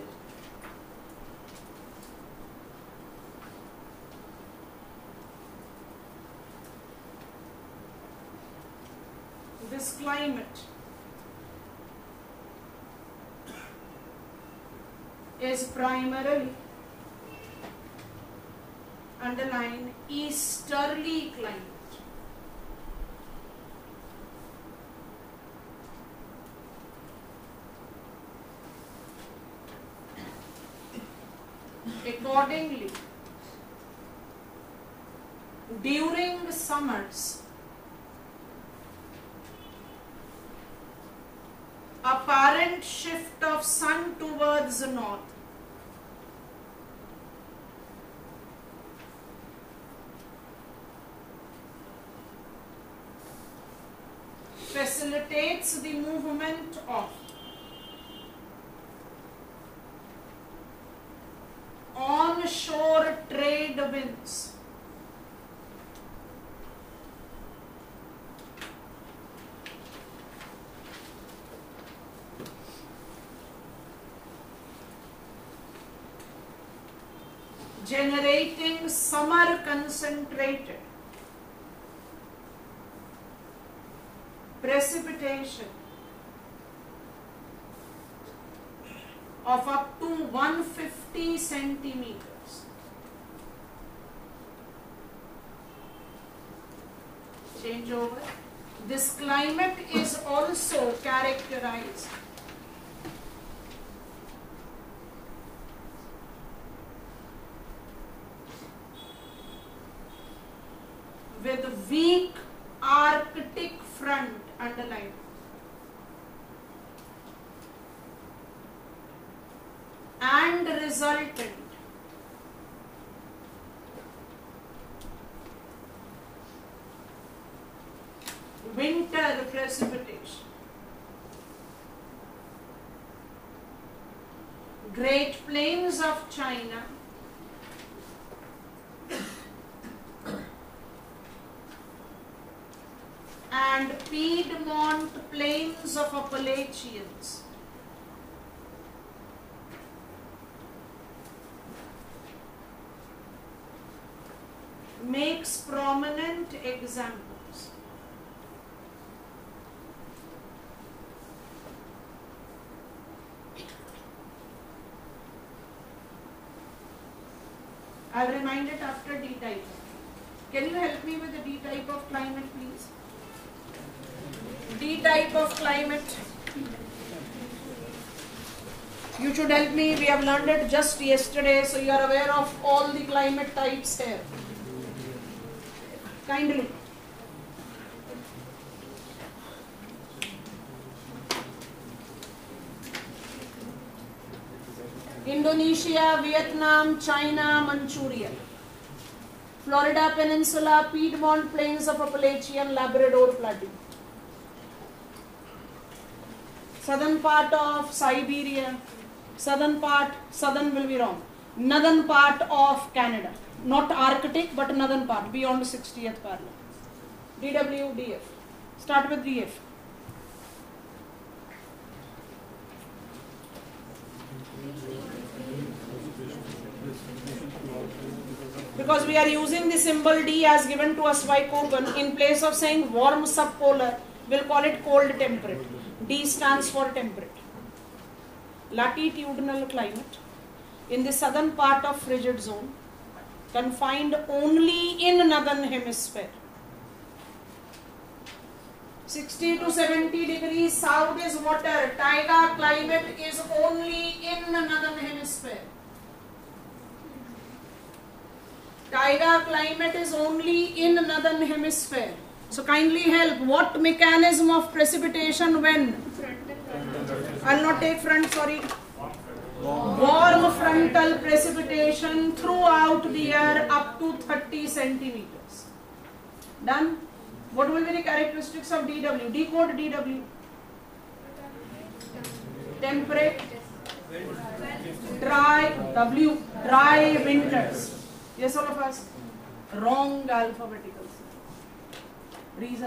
This climate is primarily, underline, easterly climate. Accordingly, during summers, apparent shift of sun towards the north facilitates the movement of onshore trade winds. Generating summer concentrated precipitation of up to one hundred fifty centimeters. change over. This climate is also characterized with weak Arctic front underlined. And resultant winter precipitation. Great Plains of China and Piedmont Plains of Appalachians makes prominent examples. I'll remind it after D type. Can you help me with the D type of climate, please? D type of climate. You should help me. We have learned it just yesterday, so you are aware of all the climate types here. Kindly. Indonesia, Vietnam, China, Manchuria, Florida Peninsula, Piedmont Plains of Appalachian, Labrador Plateau, southern part of Siberia, southern part, southern will be wrong, northern part of Canada, not Arctic but northern part, beyond sixtieth parallel. D W, D F. Start with D F. Because we are using the symbol D as given to us by Kogan, in place of saying warm subpolar, we'll call it cold temperate. D stands for temperate. Latitudinal climate in the southern part of frigid zone, confined only in northern hemisphere. sixty to seventy degrees south is water. Taiga climate is only in the northern hemisphere. Taiga climate is only in northern hemisphere. So kindly help. What mechanism of precipitation when? I'll not take front, sorry. Warm frontal precipitation throughout the year up to thirty centimeters. Done? What will be the characteristics of D W? Decode D W. Temperate, dry, W, dry winters. Yes, all of us? Wrong alphabetical. Reason.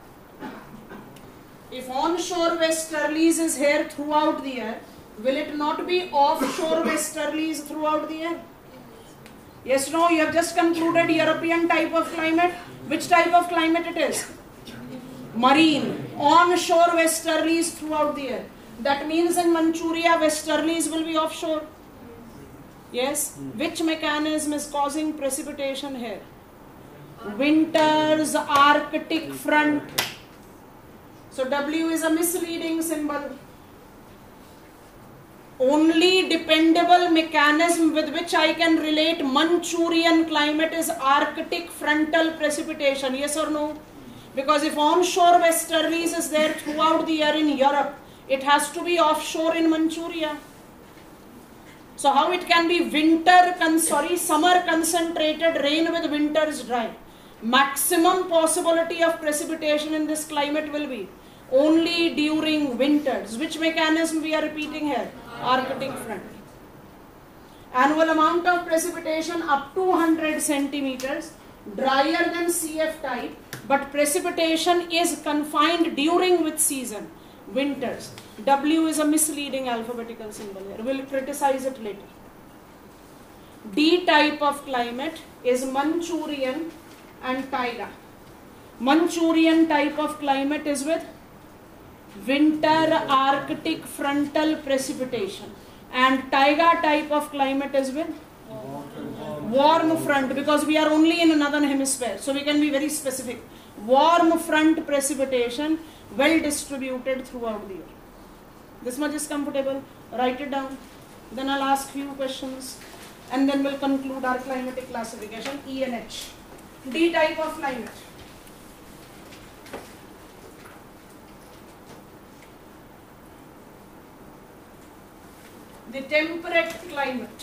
If onshore westerlies is here throughout the year, will it not be offshore westerlies throughout the year? Yes, no, you have just concluded European type of climate. Which type of climate it is? Marine. Onshore westerlies throughout the year. That means in Manchuria, westerlies will be offshore. Yes. Which mechanism is causing precipitation here? Winter's Arctic front. So W is a misleading symbol. Only dependable mechanism with which I can relate Manchurian climate is Arctic frontal precipitation. Yes or no? Because if onshore westerlies is there throughout the year in Europe, it has to be offshore in Manchuria. So how it can be winter, con sorry, summer concentrated rain with winters dry? Maximum possibility of precipitation in this climate will be only during winters. Which mechanism we are repeating here? Arctic front. Annual amount of precipitation up to one hundred centimeters, drier than C F type, but precipitation is confined during which season? Winters. W is a misleading alphabetical symbol here. We'll criticize it later. D type of climate is Manchurian and Taiga. Manchurian type of climate is with winter Arctic frontal precipitation, and Taiga type of climate is with warm front, because we are only in the northern hemisphere, so we can be very specific. warm front precipitation well distributed throughout the year. This much is comfortable. Write it down. Then I'll ask few questions and then we'll conclude our climatic classification. E and H. D type of climate. The temperate climate.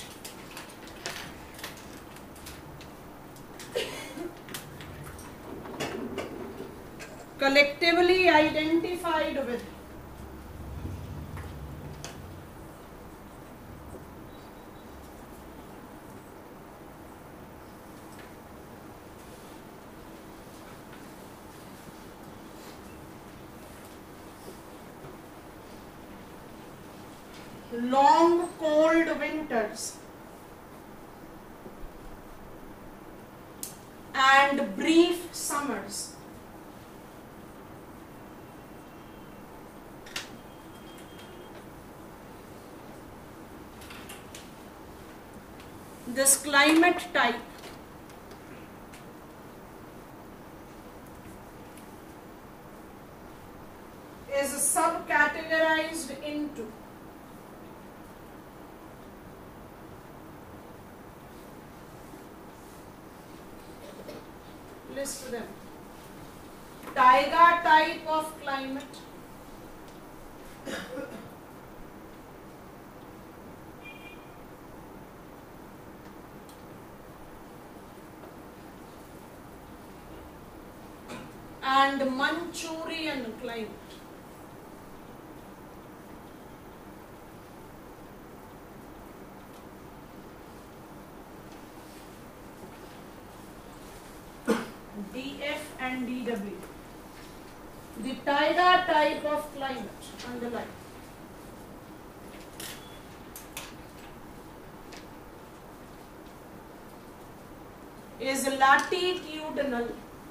Collectively identified with long cold winters and brief summers. This climate type is subcategorized into list them. Taiga type of climate, and Manchurian climate. D F and D W. The taiga type of climate, underline. Is latitudinal.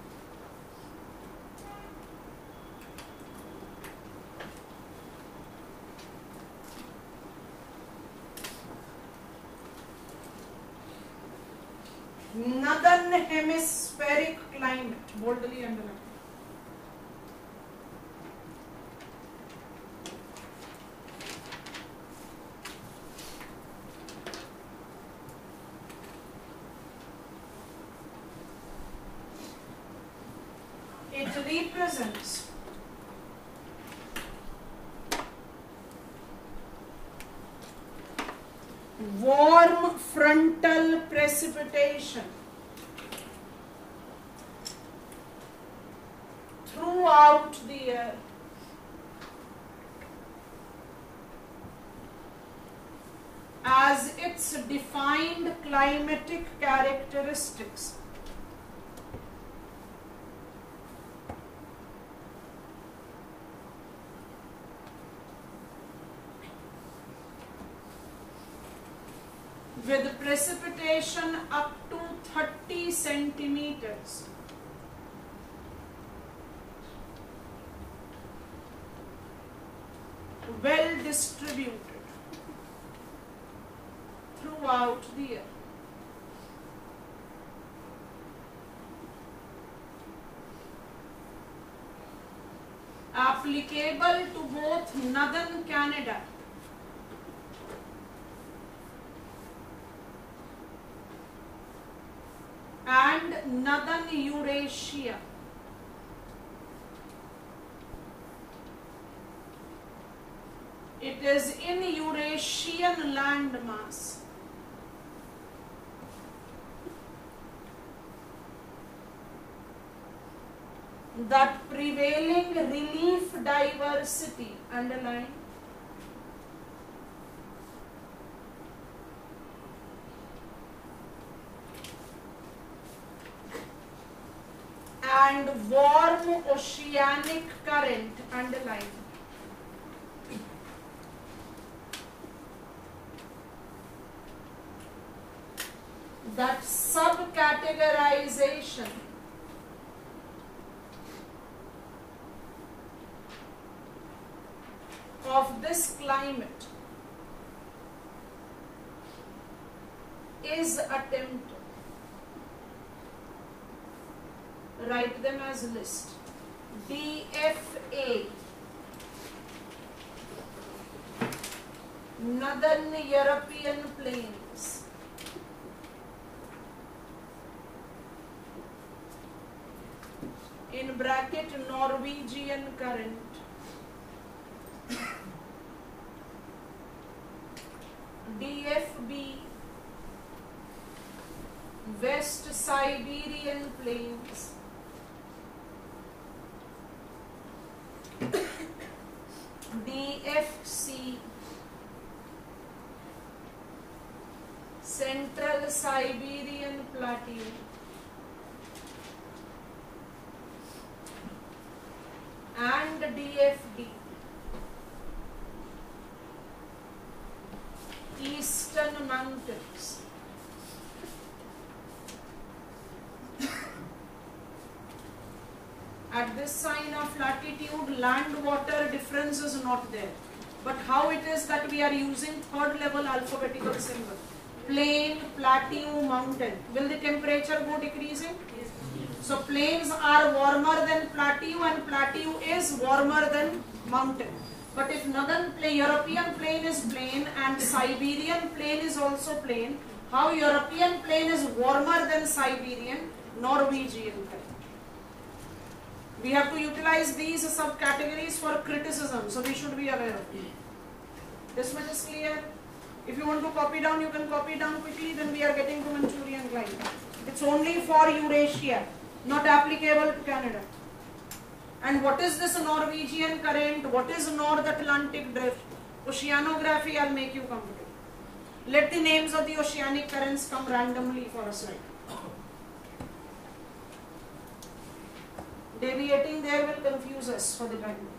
Northern hemispheric climate, boldly underline. It represents warm frontal precipitation throughout the year as its defined climatic characteristics. With precipitation up to thirty centimeters. Well distributed throughout the year. Applicable to both northern Canada and northern Eurasia. It is in Eurasian landmass. That prevailing relief diversity, underline, and warm oceanic current, underline, that subcategorization of this climate is attempted. write them as list. D F A, Northern European Plains. In bracket, Norwegian Current. D F B, West Siberian Plains. D F C, Central Siberian Plateau. And D F D, Eastern Mountains. At this sign of latitude, land water difference is not there. But how it is that we are using third level alphabetical symbol? Plain, plateau, mountain. Will the temperature go decreasing? Yes. So plains are warmer than plateau and plateau is warmer than mountain. But if northern plain, European plain is plain and Siberian plain is also plain, how European plain is warmer than Siberian? Norwegian plain. We have to utilize these subcategories for criticism, so we should be aware of it. This much is clear. If you want to copy down, you can copy down quickly, then we are getting to Manchurian climate. It's only for Eurasia, not applicable to Canada. And what is this Norwegian current? What is North Atlantic drift? Oceanography, I'll make you comfortable. Let the names of the oceanic currents come randomly for a slide. Deviating there will confuse us for the time being.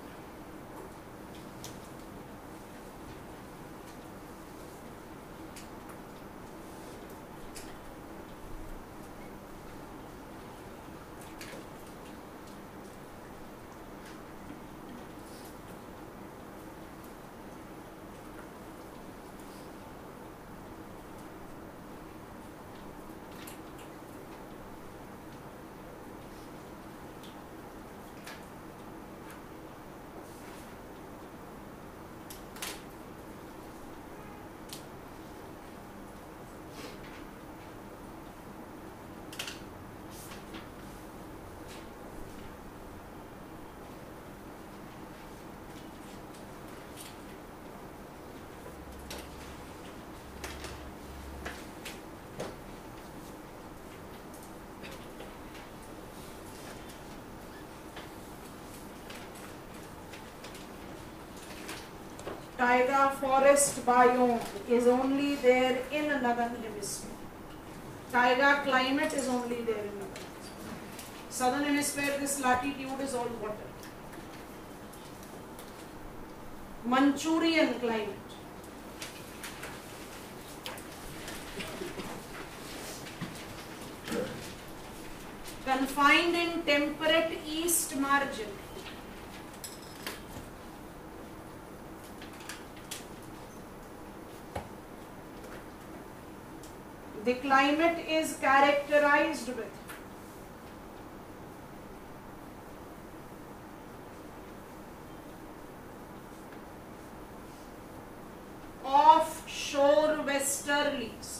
Taiga forest biome is only there in northern hemisphere. Taiga climate is only there in northern hemisphere. Southern hemisphere, this latitude is all water. Manchurian climate. Confined in temperate east margin. The climate is characterized with offshore westerlies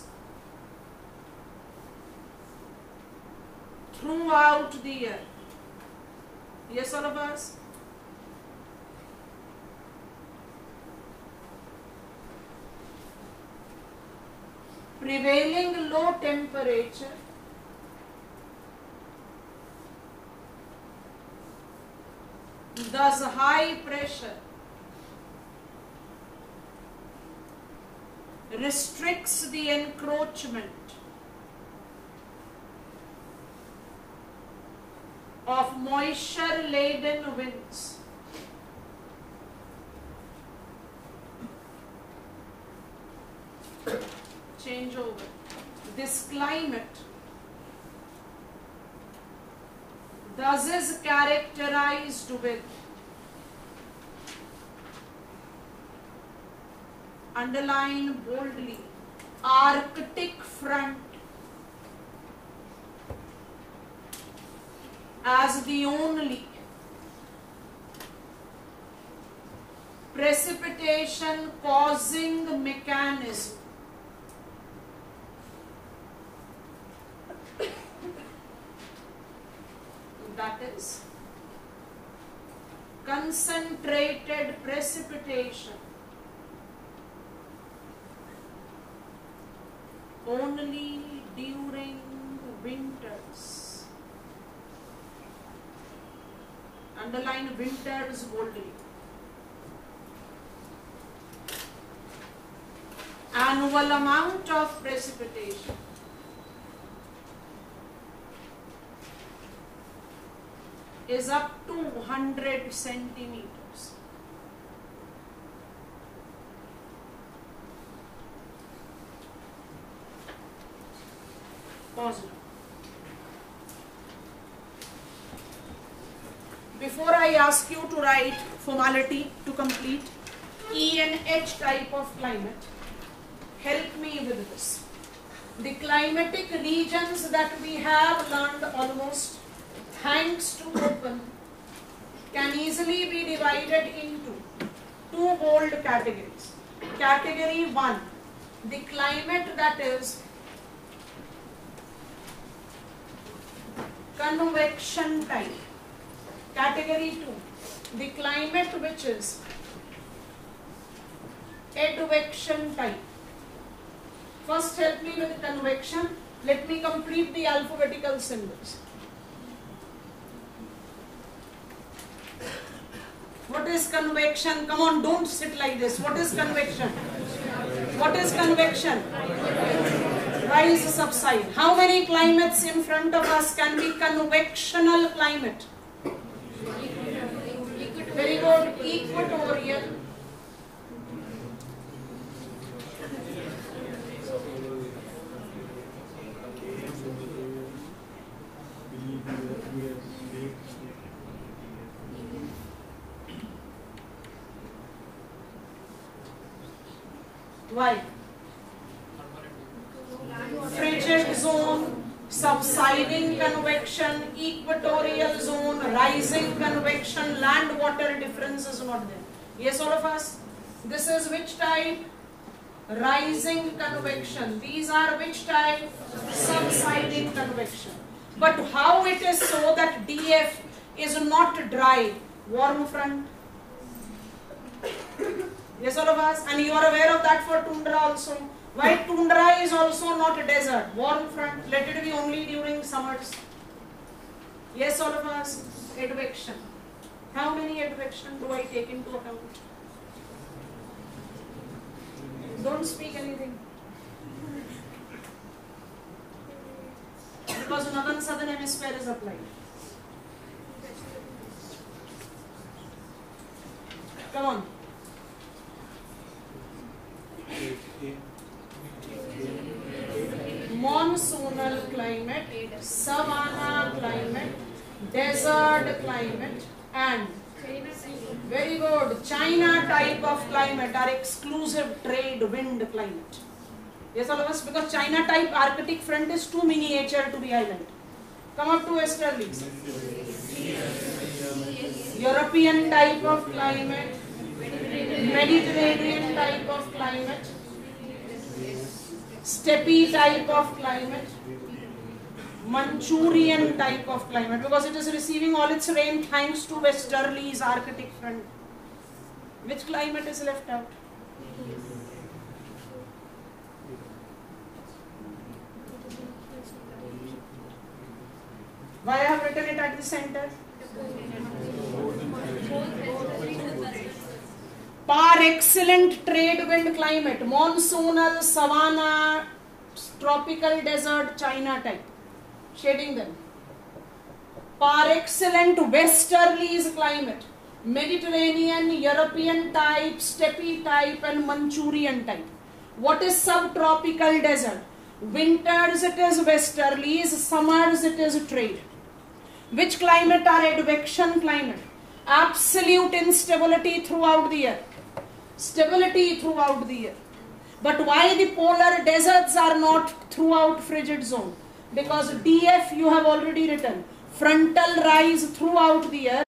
throughout the year. Yes, all of us? Prevailing low temperature, thus high pressure, restricts the encroachment of moisture-laden winds. Change over. This climate thus is characterized with, underline boldly, Arctic front as the only precipitation causing mechanism that is concentrated precipitation only during winters. Underline winters boldly. Annual amount of precipitation is up to one hundred centimeters. Pause now. Before I ask you to write formality to complete E and H type of climate, help me with this. The climatic regions that we have learned almost thanks to open can easily be divided into two bold categories. Category one, the climate that is convection type. Category two, the climate which is advection type. First help me with the convection. Let me complete the alphabetical symbols. What is convection? Come on, don't sit like this. What is convection? What is convection? Rise, subside. How many climates in front of us can be convectional climate? Very good. Equatorial. Why? Frigid zone, subsiding convection, equatorial zone, rising convection, land water difference is not there. Yes, all of us? This is which type? Rising convection. These are which type? Subsiding convection. But how it is so that D F is not dry? Warm front. Yes, all of us? And you are aware of that for tundra also. Why tundra is also not a desert? Warm front. Let it be only during summers. Yes, all of us? Advection. How many advection do I take into account? Don't speak anything. Because northern southern hemisphere is applied. Come on. Monsoonal climate, savanna climate, desert climate, and very good, China type of climate are exclusive trade wind climate. Yes, all of us, because China type Arctic front is too miniature to be highlighted. Come up to westerlies. European type of climate, Mediterranean type of climate, steppe type of climate, Manchurian type of climate, because it is receiving all its rain thanks to westerlies Arctic front. Which climate is left out? Why I have written it at the center? Par excellent trade wind climate, monsoonal, savanna, tropical desert, China type. Shading them. Par excellent westerlies climate, Mediterranean, European type, steppe type and Manchurian type. What is subtropical desert? Winters it is westerlies, summers it is trade. Which climate are advection climate? Absolute instability throughout the year. Stability throughout the year. But why the polar deserts are not throughout frigid zone? Because D F you have already written. frontal rise throughout the year.